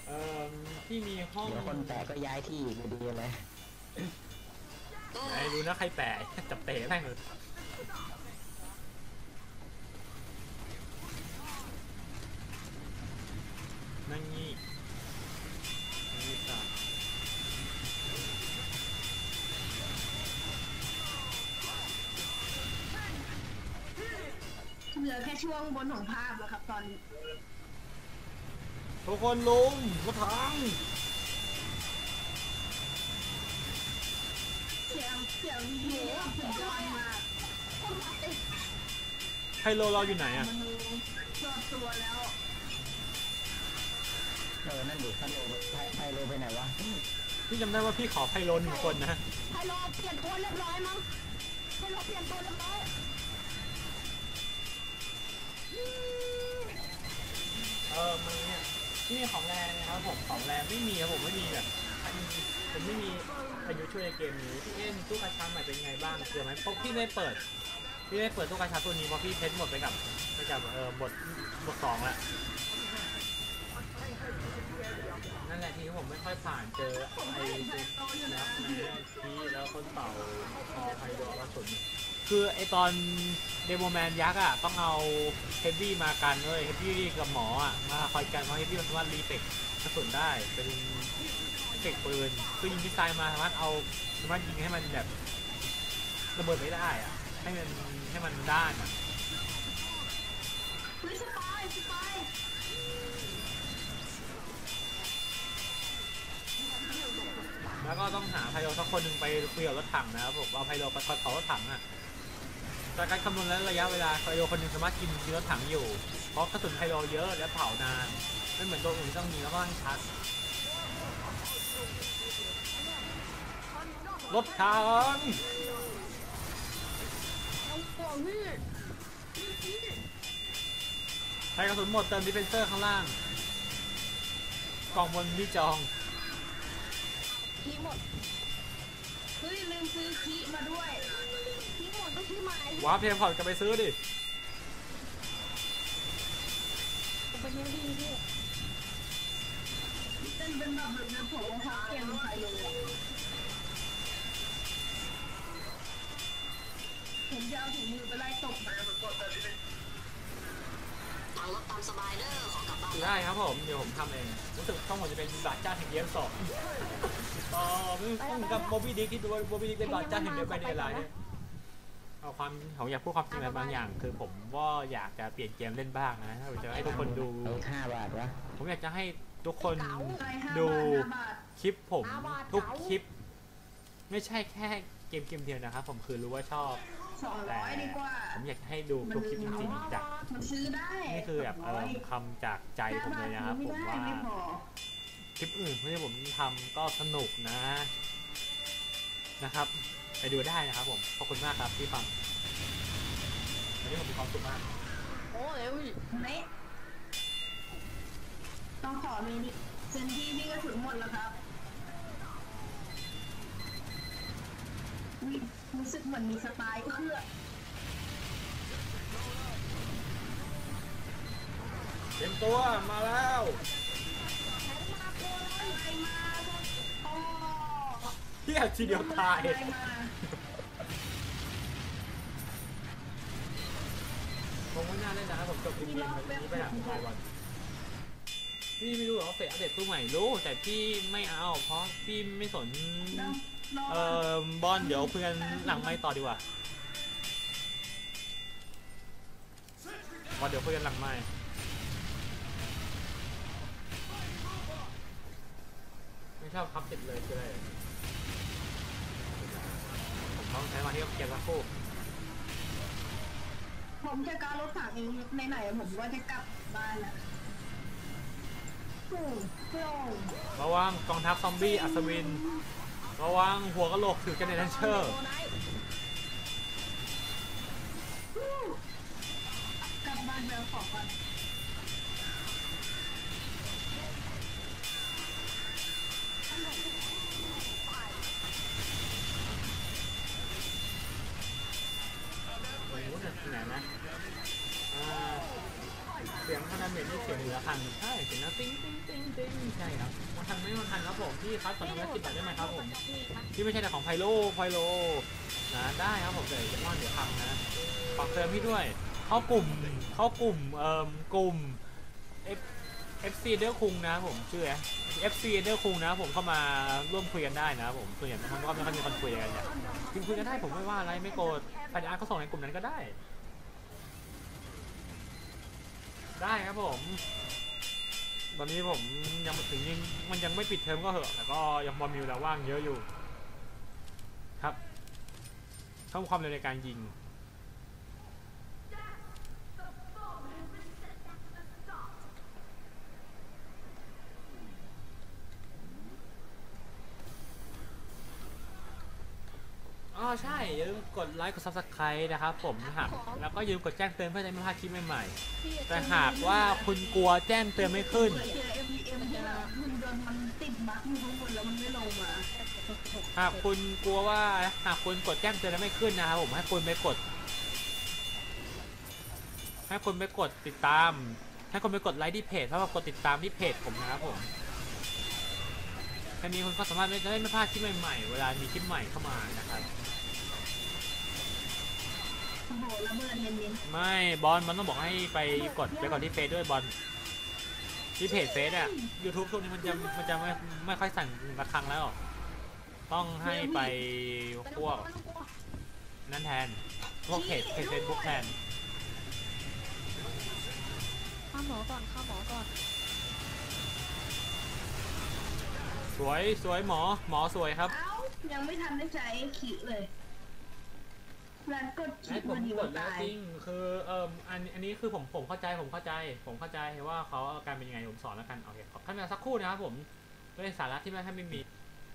เอ่อที่มีห้องเดี๋ยวคนแปลก็ย้ายที่อีกอยู่ดีเลยไอ้รู้นะใครแปะจับเตะแม่งเลยนั่งงี้นี่จ้ะเหลือแค่ช่วงบนของภาพแล้วครับตอนนี้ทุกคนลุงรถถังเสียงเสียงหมูสุดยอดมากไฮโลเราอยู่ไหนอะมันรอบตัวแล้วเออ นั่นดิไพโลไพไพโลไปไหนวะพี่จำได้ว่าพี่ขอไฮโลหนึ่งคนนะไฮโลเปลี่ยนตัวเรียบร้อยมั้งไฮโลเปลี่ยนตัวเรียบร้อยเออมันเนี่ยที่มีของแรงนะครับผมของแรงไม่มีครับผมไม่มีแบบผมไม่มีอายุช่วยในเกมนี้พี่เอ็นตู้กระชังใหม่เป็นไงบ้างเจอไหมเพราะพี่ไม่เปิดพี่ไม่เปิดตู้กระชังตัวนี้เพราะพี่เพชรหมดไปกับไปกับเออบทบทสองแล้วนั่นแหละที่ผมไม่ค่อยผ่านเจอไอ้ตัวแล้วที่แล้วคนเป่าไฮโดรกระสุนคือไอตอนเดโมแมนยักษ์อ่ะต้องเอาเฮฟวี่มากันเลยเฮฟวี่กับหมออ่ะมาคอยกันเพราะเฮฟวี่มันสามารถรีเฟกกระสุนได้เป็นเอฟเฟกปืนคือยิงมิสไซล์มาสามารถเอาสามารถยิงให้มันแบบระเบิดไม่ได้อ่ะให้มันให้มันด้านอ่ะเฮ้ยสปายสปายแล้วก็ต้องหาไพโลสักคนหนึ่งไปคุยกับรถถังนะครับผมเอาไพโลไปคอยเผารถถังอ่ะจากการคำนวณแล้วระยะเวลาไพโลคนหนึ่งสามารถกินกินรถถังอยู่เพราะกระสุนไพโลเยอะและเผานานไม่เหมือนตัวอื่นที่ต้องมีแล้วก็ต้องชัดรถถังเอาตัวพี่ใช้กระสุนหมดเติมดิเฟนเซอร์ข้างล่างกล่องบนที่จองทีหมดเฮ้ยลืมซื้อคีมาด้วยทีหมดก็คือหมายว้าร์ปเทมพอร์ตกลับไปซื้อดิผมไปเลี้ยงดีพี่เต้นเป็นแบบแบบแบบผมเขาเก่งใครเลยผมจะเอาถุงมือไปไล่ตบมาแบบกดแบบนี้ทางรถตามสบายเด้อขอกลับบ้านได้ครับผมเดี๋ยวผมทำเองรู้สึกต้องผมจะเป็นบาดเจ้าแห่งเกมสองต่อต้องกับโบบี้ดิกที่ดูโบบี้ดิกเป็นบาดเจ้าแห่งเกมไปในไลน์เอาความผมอยากพูดความจริงอะไรบางอย่าง คือผมว่าอยากจะเปลี่ยนเกมเล่นบ้างนะถ้าจะให้ทุกคนดูเอาห้าบาทวะผมอยากจะให้ทุกคนไปห้าดูบาทห้าบาทคลิปผมทุกคลิป ไม่ใช่แค่เกมเกมเดียวนะครับผมคือรู้ว่าชอบสองร้อยดีกว่าผมอยากให้ดูทุกคลิปจริงๆจากมันซื้อได้นี่คือแบบเออคำจากใจผมเลยนะครับผมว่าไม่พอคลิปอื่นที่ผมทำก็สนุกนะนะครับไปดูได้นะครับผมขอบคุณมากครับที่ฟังวันนี้ผมมีความสุขมากโอ้ยพี่เละต้องขอมีนี่เซนที่พี่ก็ถึงหมดแล้วครับอุ๊ยรู้สึกเหมือนมีสไตล์เครื่องเต็มตัวมาแล้วอะไรมาอ๋อเฮียทีเดียวตายอะไรมาผมไม่น่าเล่นนะครับผมจบเกมเกมแบบนี้ไปหลังรายวันพี่ไม่รู้หรอว่าเฟซอัปเดตตู้ใหม่รู้แต่พี่ไม่เอาเพราะพี่ไม่สนแล้วรอเอ่อบอลเดี๋ยวคุยกันหลังไมค์ต่อดีกว่าบอลเดี๋ยวคุยกันหลังไมค์ไม่ชอบพับเสร็จเลยคืออะไรผมต้องใช้มาที่เกียร์สักครู่ผมจะการรถถังเองไหนๆผมว่าจะกลับบ้านแหละโอ้โหระวังกองทัพซอมบี้อัศวินระวังหัวกะโหลกถือกันในทันเชอร์กลับบ้านไปเอาของก่อนตรงนู้นน่ะที่ไหนนะอ่าเสียงหถ้าดาเมจนี่เสียงเหลือพันใช่เสียงนะติ้งติ้งติ้งติ้งใช่ครับมันทันไม่มันทันครับผมที่คัสตอนนี้สิบบาทได้ไหมครับผมที่ไม่ใช่แต่ของไพโลไพโลนะได้ครับผมแต่จะว่าเดี๋ยวพังนะฝากเตือนพี่ด้วยเข้ากลุ่มเข้ากลุ่มเอ่อกลุ่ม F FC เดอร์คุงนะผมชื่อ เอฟ ซี เดอร์คุงนะผมเข้ามาร่วมคุยกันได้นะผมส่วนใหญ่มันก็ไม่ค่อยมีคนคุยกันเนี่ยพิมพ์คุยกันได้ผมไม่ว่าอะไรไม่โกรธใครจะอ่านก็ส่งในกลุ่มนั้นก็ได้ได้ครับผมตอนนี้ผมยังถึงยังมันยังไม่ปิดเทอมก็เหอะแต่ก็ยังพอมีเวลาว่างเยอะอยู่ครับเพิ่มความเร็วในการยิงอ๋อใช่อย่าลืมกดไลค์กด ซับสไครบ์ นะครับผมหากแล้วก็อย่าลืมกดแจ้งเตือนเพื่อจะไม่พลาดคลิปใหม่ๆแต่หากว่าคุณกลัวแจ้งเตือนไม่ขึ้นเจอ เอ็ม พี เอ็ม จะหุ่นยนต์มันติดบั๊กอยู่ข้างบนแล้วมันไม่ลงมาหากคุณกลัวว่าหากคุณกดแจ้งเตือนแล้วไม่ขึ้นนะครับผมให้คุณไปกดให้คุณไปกดติดตามให้คุณไปกดไลค์ที่เพจเพราะว่ากดติดตามที่เพจผมนะครับผมแค่นี้คุณก็สามารถไม่ได้ไม่พลาดคลิปใหม่ๆเวลามีคลิปใหม่เข้ามานะครับโอ้โหระเบิดเน้นๆไม่บอลมันต้องบอกให้ไปกดไปก่อนที่เฟซด้วยบอลที่เพจเฟซอะ YouTube ช่วงนี้มันจะมันจะไม่ไม่ค่อยสั่นระฆังแล้วต้องให้ไปพวกนั่นแทนพวกเพจเพจเฟซบุ๊กแทนข้าหมอก่อนข้าหมอก่อนสวยสวยหมอหมอสวยครับเอ้ายังไม่ทันได้ใช้ขีเลยร้านกดขีให้ผพอมดีกว่าดแล้วตายจริงคือเอ่ออันอันนี้คือผมผมเข้าใจผมเข้าใจผมเข้าใจว่าเขาอาการเป็นยังไงผมสอนแล้วกันโอเคขอท่านมาสักครู่นะครับผมด้วยสาระที่ไม่ท่านไม่มี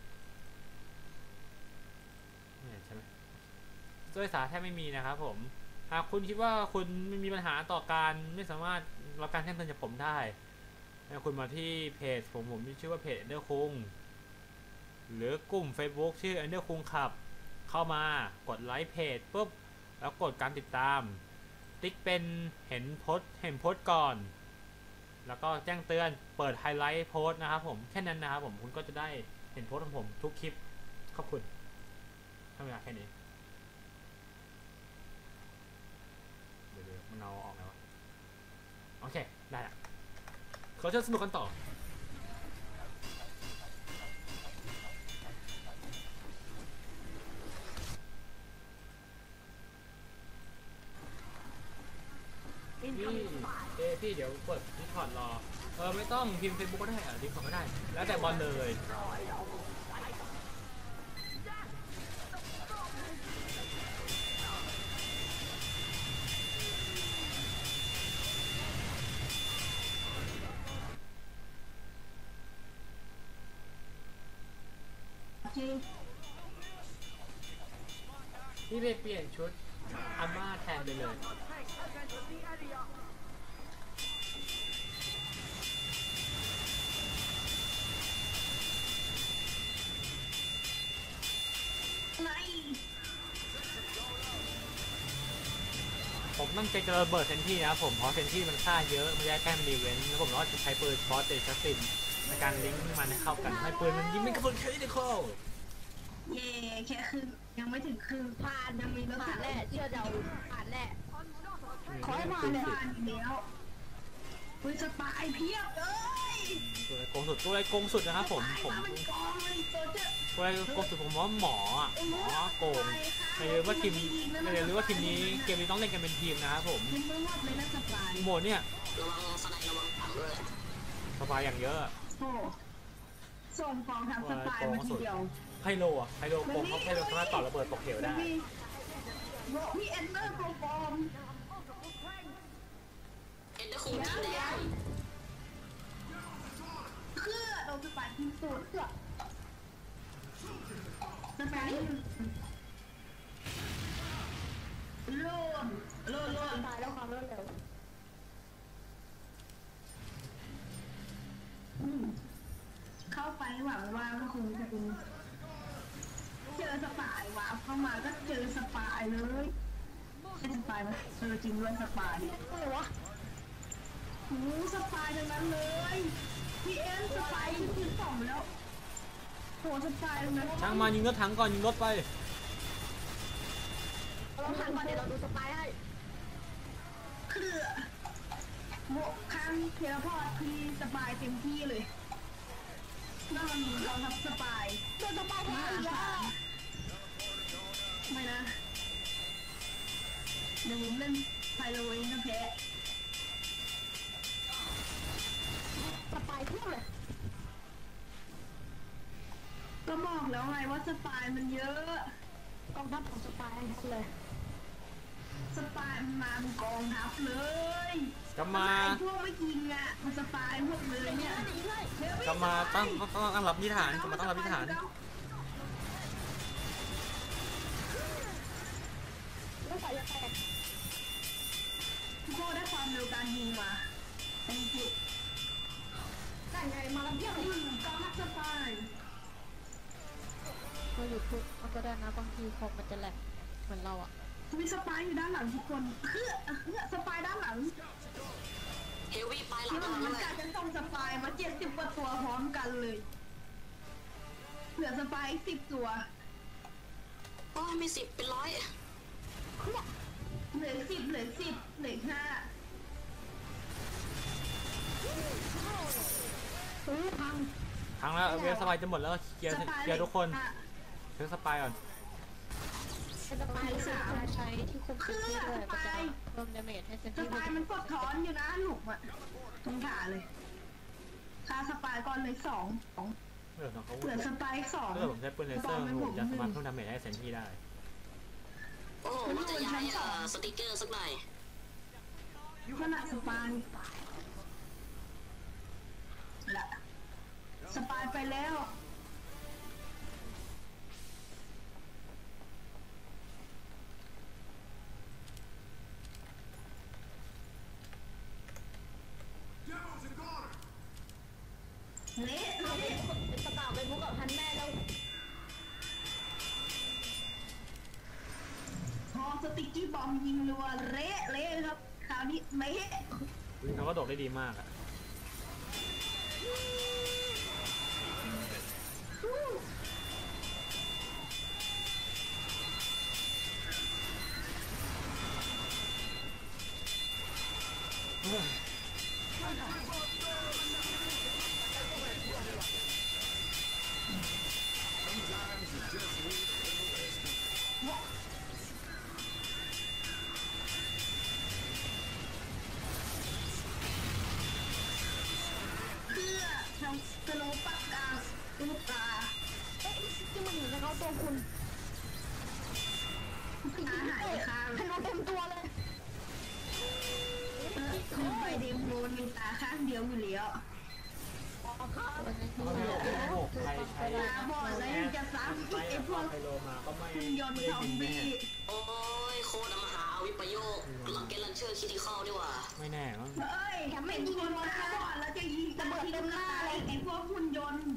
ใช่ไหมด้วยสาระแทบไม่มีนะครับผมหากคุณคิดว่าคุณไม่มีปัญหาต่อการไม่สามารถรับการแจ้งเตือนจากผมได้ให้คุณมาที่เพจผมผมที่ชื่อว่าเพจเดอร์คุงหรือกลุ่ม Facebook ชื่อเดอร์คุงขับเข้ามากดไลค์เพจปุ๊บแล้วกดการติดตามติ๊กเป็นเห็นโพสเห็นโพสก่อนแล้วก็แจ้งเตือนเปิดไฮไลท์โพสนะครับผมแค่นั้นนะครับผมคุณก็จะได้เห็นโพสของผมทุกคลิปขอบคุณทำเวลาแค่นี้เดี๋ยวๆมันเอาออกแล้วโอเคได้ละขอเชิญสนุกกันต่อพี่เอพี่เดี๋ยวเปิดดิสคอร์ดรอเออไม่ต้องพิมพ์เฟซบุ๊กก็ได้อ่ะดิสคอร์ดก็ได้แล้วแต่บอลเลยพี่ไปเปลี่ยนชุดอาม่าแทนไปเลยผมตั้งใจจะระเบิดเซนที่นะผมเพราะเซนที่มันค่าเยอะมันได้แค่มันดีเวนต์แล้วผมก็จะใช้ปืนบอสเตชัสตินในการลิงก์มันให้เข้ากันให้ปืนมันยิงไม่กระสุนแค่นี้เดียวเย่แค่คือยังไม่ถึงคือผ่านยังมีรถผ่านแน่เชื่อเราผ่านแน่ขอให้ผ่านผ่านอีกแล้วเฮ้ยสปายเพียบเลยตัวอะไรโกงสุดตัวอะไรโกงสุดนะครับผมผมมันกองเลยตัวเจ้าตัวอะไรโกงสุดผมว่าหมออ่ะหมอโกงไม่รู้ว่าทีมไม่รู้ว่าทีมนี้เกมนี้ต้องเล่นกันเป็นทีมนะครับผมมันไม่รอดเลยนะสปายโหมดเนี่ยระวังสไนระวังถังด้วยสบายอย่างเยอะโอ้ส่งกองทัพสปายมาทีเดียวไฮโลอ่ะไฮโลโกงเขาไฮโลสามารถต่อระเบิดตกเหวได้มีเอ็นเตอร์โปรฟอร์มเอ็นเดอร์คุงทีแดงคือโดนสปายทิ้งตูดเกือบสปายล่วงล่วงล่วงตายแล้วความรวดเร็วเข้าไปหวังว่าก็คงจะเป็นเจอสปายวาร์ปเข้ามาก็เจอสปายเลยใช่สปายไหมเจอจริงด้วยสปายอะไรวะอืมสปายทั้งนั้นเลยพี่เอ็นสปายที่คืนสองแล้วโหสปายทั้งนั้นช่างมายิงรถถังก่อนยิงรถไปเราทำก่อนเดี๋ยวเราดูสปายให้คือโบกข้างเทเลพอร์ตที่สปายเต็มที่เลยนั่นเราทับสปายโดนสปายแพ้อีกแล้วไม่นะเดี๋ยวผมเล่นไพโลเองนะแพ้สปายเพี้ยเลยก็บอกแล้วไงว่าสปายมันเยอะกองทัพของสปายเลยสปายมันมาเป็นกองทัพเลยกลับมาไอ้พวกไม่กินอ่ะมันสปายพวกเลยเนี่ยกลับมาตั้งต้องตั้งรับที่ฐานกลับมาตั้งรับที่ฐานไม่ใส่ยาแตกโคได้ความเร็วการยิงมาเป็นจุดแต่ไงมาแล้วเพี้ยเลยกองทัพสปายก็หยุดพูดมันก็ได้นะบางทีคอมมันจะแหลกเหมือนเราอะมีสปายอยู่ด้านหลังทุกคนเฮ้อเฮ้อสปายด้านหลังเฮฟวี่ไปหลัที่งมันเรามันด้วยกัดกันส่งสปายมาเจ็ดสิบกว่าตัวพร้อมกันเลยเหลือสปายสิบตัวโอ้มีสิบเป็นร้อยเหลือสิบเหลือสิบเหลือห้าซื้อพังทางแล้วเวฟสปายจะหมดแล้วเคลียร์เคลียร์ทุกคนเช็คสปายก่อนเป็นสปายที่เราใช้ที่คุมพื้นที่ด้วยมันจะเพิ่มดาเมจให้เซนสที่ปายมันกดถอนอยู่นะหลุมอะตรงขาเลยค่าสปายก่อนเลยสองสองเออเขาเหลือสปายสองถ้าเกิดผมใช้ปืนเลเซอร์ผมจะสามารถเพิ่มดาเมจให้เซนที่ได้โอ้ว่าจะย้ายเอ่อสติกเกอร์สักหน่อยขนาดสปายละสปายไปแล้ว Demos and Goner! เละเละเป็นสปายไปพวกกับพันแม่แล้วพอสติกกี้บอมยิงรัวเละเละครับคราวนี้เละวิ่งเขาก็โดดได้ดีมากอะเพื่อทำสโลว์ปักกลางลูกตาเอ๊ะที่มันหนีจะเข้าตัวคุณอาหารคางให้เราเต็มตัวเลยคือไปเดมโดนมีตาข้างเดียวอยู่แล้ววันนี้ที่เขาไม่เราโอ้โหใครใช้ตาบอดแล้วยังจะซ้ำอีกไอ้พวกไฮโลมาก็ไม่หุ่นยนต์ไม่ซได้อมยิงแน่บี้โอ้ยโคตรมหาวิปโยคลังเกลันเชอร์คิติคอลดีกว่าไม่แน่มั้งเอ้ยเป็นคนตาบอดแล้วจะยิงตะเบิดเต็มหน้าอะไรไอ้พวกหุ่นยนต์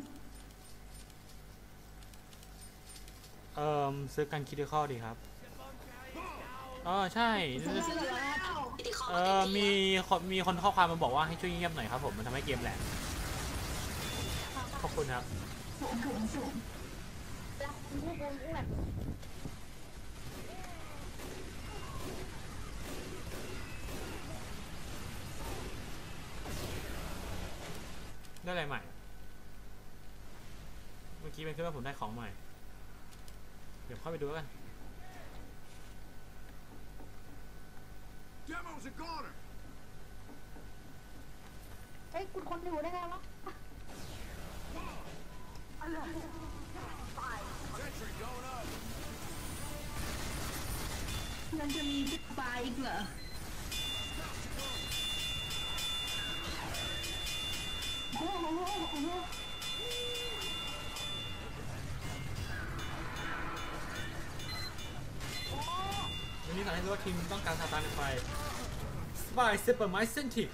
เอ่อซื้อกันคิดข้อดีครับอ๋อใช่เสร็จแล้วคิติคอลเอ่อมีคนมีคนข้อความมาบอกว่าให้ช่วยเงียบหน่อยครับผมมันทำให้เกมแหลกขอบคุณครับผมผมผมรักพวกคุณแบบได้อะไรใหม่ เมื่อกี้เป็นคือว่าผมได้ของใหม่ เดี๋ยวเข้าไปดูกัน Demos and Goner! เอ้ยคุณคนอยู่ได้ไงวะ Sentry going up! มันจะมีสปายอีกเหรอโอ้โหโอ้โหวันนี้สั่งให้รู้ว่าทีมต้องการซาตานไฟสปายเซปเปอร์ไมเซนติก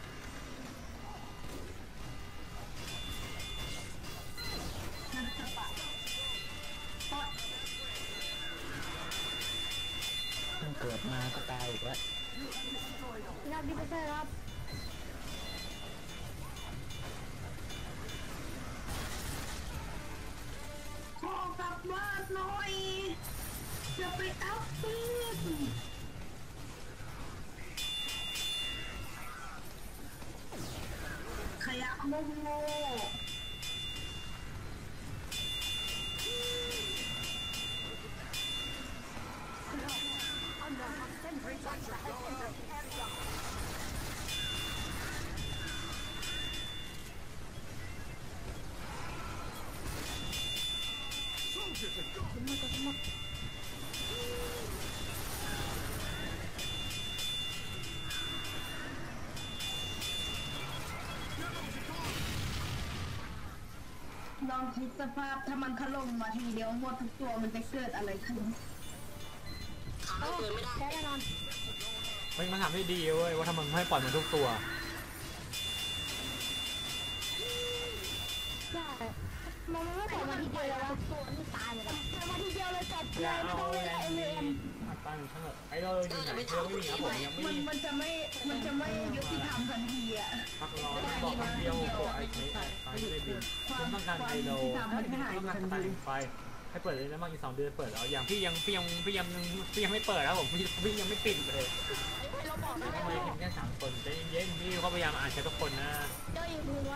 นั่นสปายปอดเพิ่งเกิดมาก็ตายอีกแล้วงานดีไปเลยครับโง่โง่ ลองคิดสภาพถ้ามันถล่มมาทีเดียวหมดทุกตัวมันจะเกิดอะไรขึ้นขาไม่เปิดไม่ได้แน่นอนเฮ้ยมันทำได้ดีเว้ยว่าทำไมไม่ปล่อยมันทุกตัวใช่มันไม่ปล่อยมาทีเดียวเลยวะตัวนี่ตายหมดแล้วปล่อยมาทีเดียวเลยจบอเลย่ายไม่เอาต้องแรเล่นงเอ็มนี้เอ็มอัดตั้งช่างเถอะไอ้เราอยู่ไหนเรื่องไม่มีครับผมยังไม่มันมันจะไม่มันจะไม่ยุติธรรมทันทีอ่ะพักร้อนบอกคำเดียวบอกไอ้ไอ้ไฟไม่ได้บินคุณต้องการไอโลต้องการสตาร์ทไฟให้เปิดเลยนะมั่งอีกสองเดือนเปิดแล้วอย่างพี่ยังพี่ยังพี่ยังพี่ยังไม่เปิดแล้วผมพี่พี่ยังไม่ปิดเลยเราบอกนะทำไมเห็นแค่สามคนใจเย็นๆพี่เขาพยายามอ่านแชททุกคนนะเจ้าอยู่มือไว้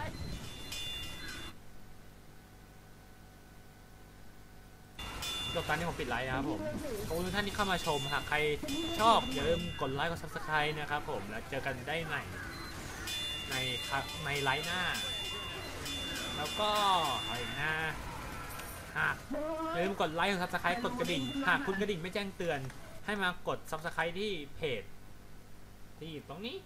จบการที่ผมปิดไลฟ์นะครับผมขอบคุณทุกท่านที่เข้ามาชมหากใครชอบอย่าลืมกดไลค์กดซับสไครต์นะครับผมแล้วเจอกันได้ในในในไลฟ์หน้า แล้วก็อะไรอีกนะหากอย่าลืมกดไลค์กดซับสไครต์กดกระดิ่งหากคุณกระดิ่งไม่แจ้งเตือนให้มากดซับสไครต์ที่เพจที่ตรงนี้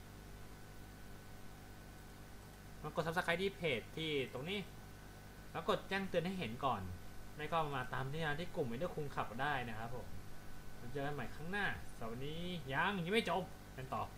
มากดซับสไครต์ที่เพจที่ตรงนี้แล้วกดแจ้งเตือนให้เห็นก่อนไม่ก็มาตามที่งานที่กลุ่มไม่ได้คุมขับได้นะครับผมมาเจอกันใหม่ครั้งหน้าสวัสดียังยังไม่จบกันต่อ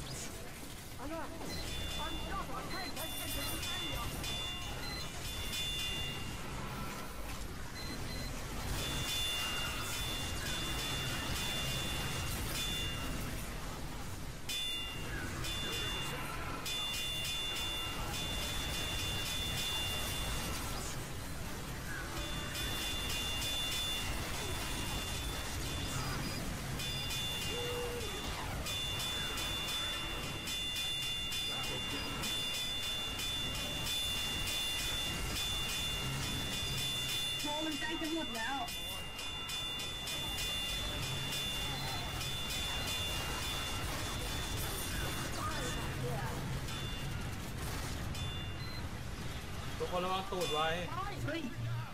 โมมันใกล้จะหมดแล้วทุกคนระวังตูดไว้เฮ้ย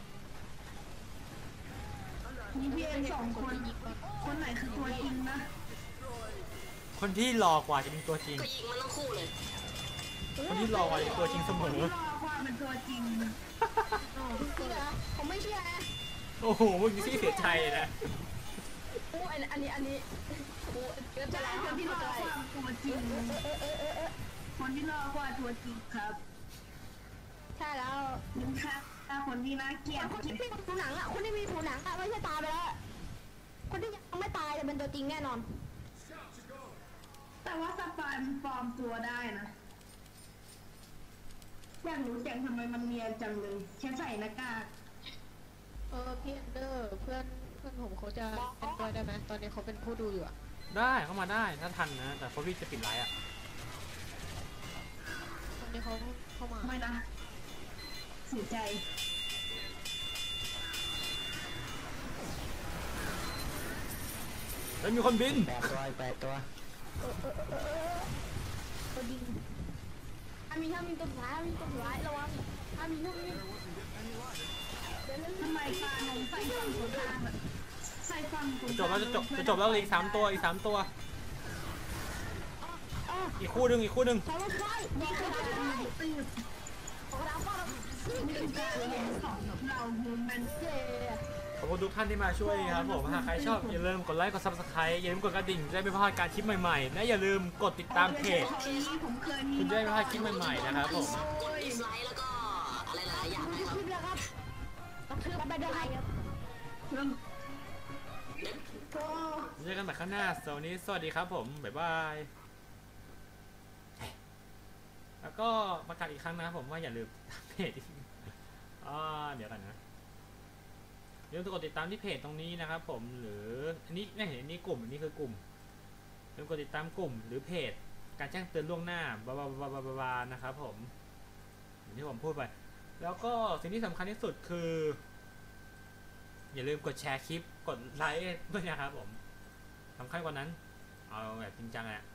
มีพี่เอ็มสองคน คนไหนคือตัวจริงนะคนที่หลอกกว่าจะเป็นตัวจริงก็ยิงมันทั้งคู่เลยคนที่หลอกกว่าจะเป็นตัวจริงเสมอที่รอความเป็นตัวจริงจริงเหรอผมไม่เชื่อนะโอ้โหมึงนี่เสียใจนะโอ้อันอันนี้อันนี้โอ้เกินไปใช่แล้วคนที่รอความตัวจริง คนที่รอความตัวจริงครับใช่แล้วนี่ค่ะถ้าคนที่น่าเกลียดคนที่มีผิวหนังอ่ะคนที่มีผิวหนังอ่ะไม่ใช่ตายไปแล้วคนที่ยังไม่ตายจะเป็นตัวจริงแน่นอนแต่ว่าสปายมันปลอมตัวได้นะอยากรู้จังทำไมมันเนียนจังเลยแค่ใส่หน้ากากเออพี่อันเดอร์เพื่อนเพื่อนผมเขาจะเป็นด้วยได้ไหมตอนนี้เขาเป็นผู้ดูอยู่อะได้เข้ามาได้ถ้าทันนะ แต่เพราะพี่จะปิดไลฟ์อ่ะตอนนี้เขาเข้ามาไม่นะเสียใจแล้วมีคนบินแปดตัวแปดตัวตัวจริงอามีถ้ามีตัวร้ายมีตัวร้ายระวังอามีนู่นนี่ทำไมปลาหนงใส่ฝั่งตรงข้ามอะใส่ฝั่งตรงจะจบแล้วจะจบจะจบแล้วเหลืออีกสามตัวอีกสามตัว อีกคู่หนึ่งอีกคู่หนึ่งใช้รถไฟนี่คือการตื่นของเราก็นี่คือการเรียนของเราฮูแมนเย่ขอบคุณทุกท่านที่มาช่วยครับผมหากใครชอบอย่าลืมกดไลค์กดซับสไครต์อย่าลืมกดกระดิ่งจะได้ไม่พลาดการคลิปใหม่ๆและอย่าลืมกดติดตามเพจผมเคยมีคุณจะได้ไม่พลาดคลิปใหม่ๆนะครับผมกดดิสไลค์แล้วก็อะไรหลายๆอย่างนะครับคลิปแล้วครับต้องถือไปด้วยครับเรื่องเจอกันใหม่ข้างหน้าสวัสดีสวัสดีครับผมบ๊ายบายแล้วก็ประกาศอีกครั้งนะครับผมว่าอย่าลืมตามเพจอ่าเดี๋ยวกันนะอย่าลืมกดติดตามที่เพจตรงนี้นะครับผมหรืออันนี้ไม่เห็นอันนี้กลุ่มอันนี้คือกลุ่มอย่าลืมกดติดตามกลุ่มหรือเพจการแจ้งเตือนล่วงหน้าบาบาบาบาบาบานะครับผมอย่างที่ผมพูดไป แล้วก็สิ่งที่สำคัญที่สุดคือ อย่าลืมกดแชร์คลิปกดไลค์ด้วยนะครับผมสำคัญกว่านั้นเอาแบบจริงจังอะ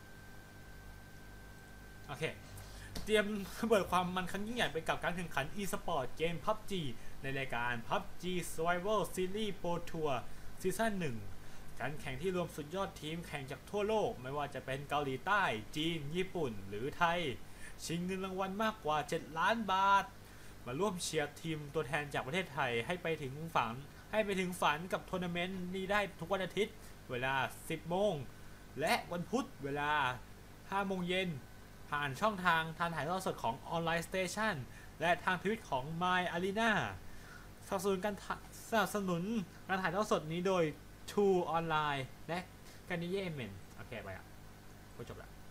โอเคเตรียมระเบิดความมันครั้งยิ่งใหญ่ไปกับการแข่งขัน e-sport เกม พับจี ในรายการ พับจี Survival Series Pro Tour ซีซั่นหนึ่งการแข่งที่รวมสุดยอดทีมแข่งจากทั่วโลกไม่ว่าจะเป็นเกาหลีใต้จีนญี่ปุ่นหรือไทยชิงเงินรางวัลมากกว่าเจ็ดล้านบาทมาร่วมเชียร์ทีมตัวแทนจากประเทศไทยให้ไปถึงฝันให้ไปถึงฝันกับทัวร์นาเมนต์นี้ได้ทุกวันอาทิตย์เวลา สิบโมงและวันพุธเวลา ห้าโมงเย็นผ่านช่องทางทางถ่ายทอดสดของ Online Station และทางทวิตของ My Arena สนับสนุนการสนับสนุนการถ่ายทอดสดนี้โดย True Online และการนิเย่เมนโอเคไปอ่ะก็จบแล้ว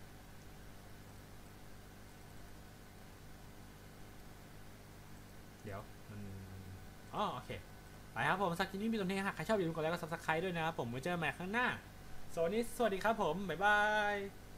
เดี๋ยวมันอ๋อโอเคไปครับผมสักทีนี้มีตรงนี้หากใครชอบอย่าลืมกดไลค์กด Subscribe ด้วยนะครับผมไว้เจอกันใหม่ครั้งหน้าสวัสดีสวัสดีครับผมบ๊ายบาย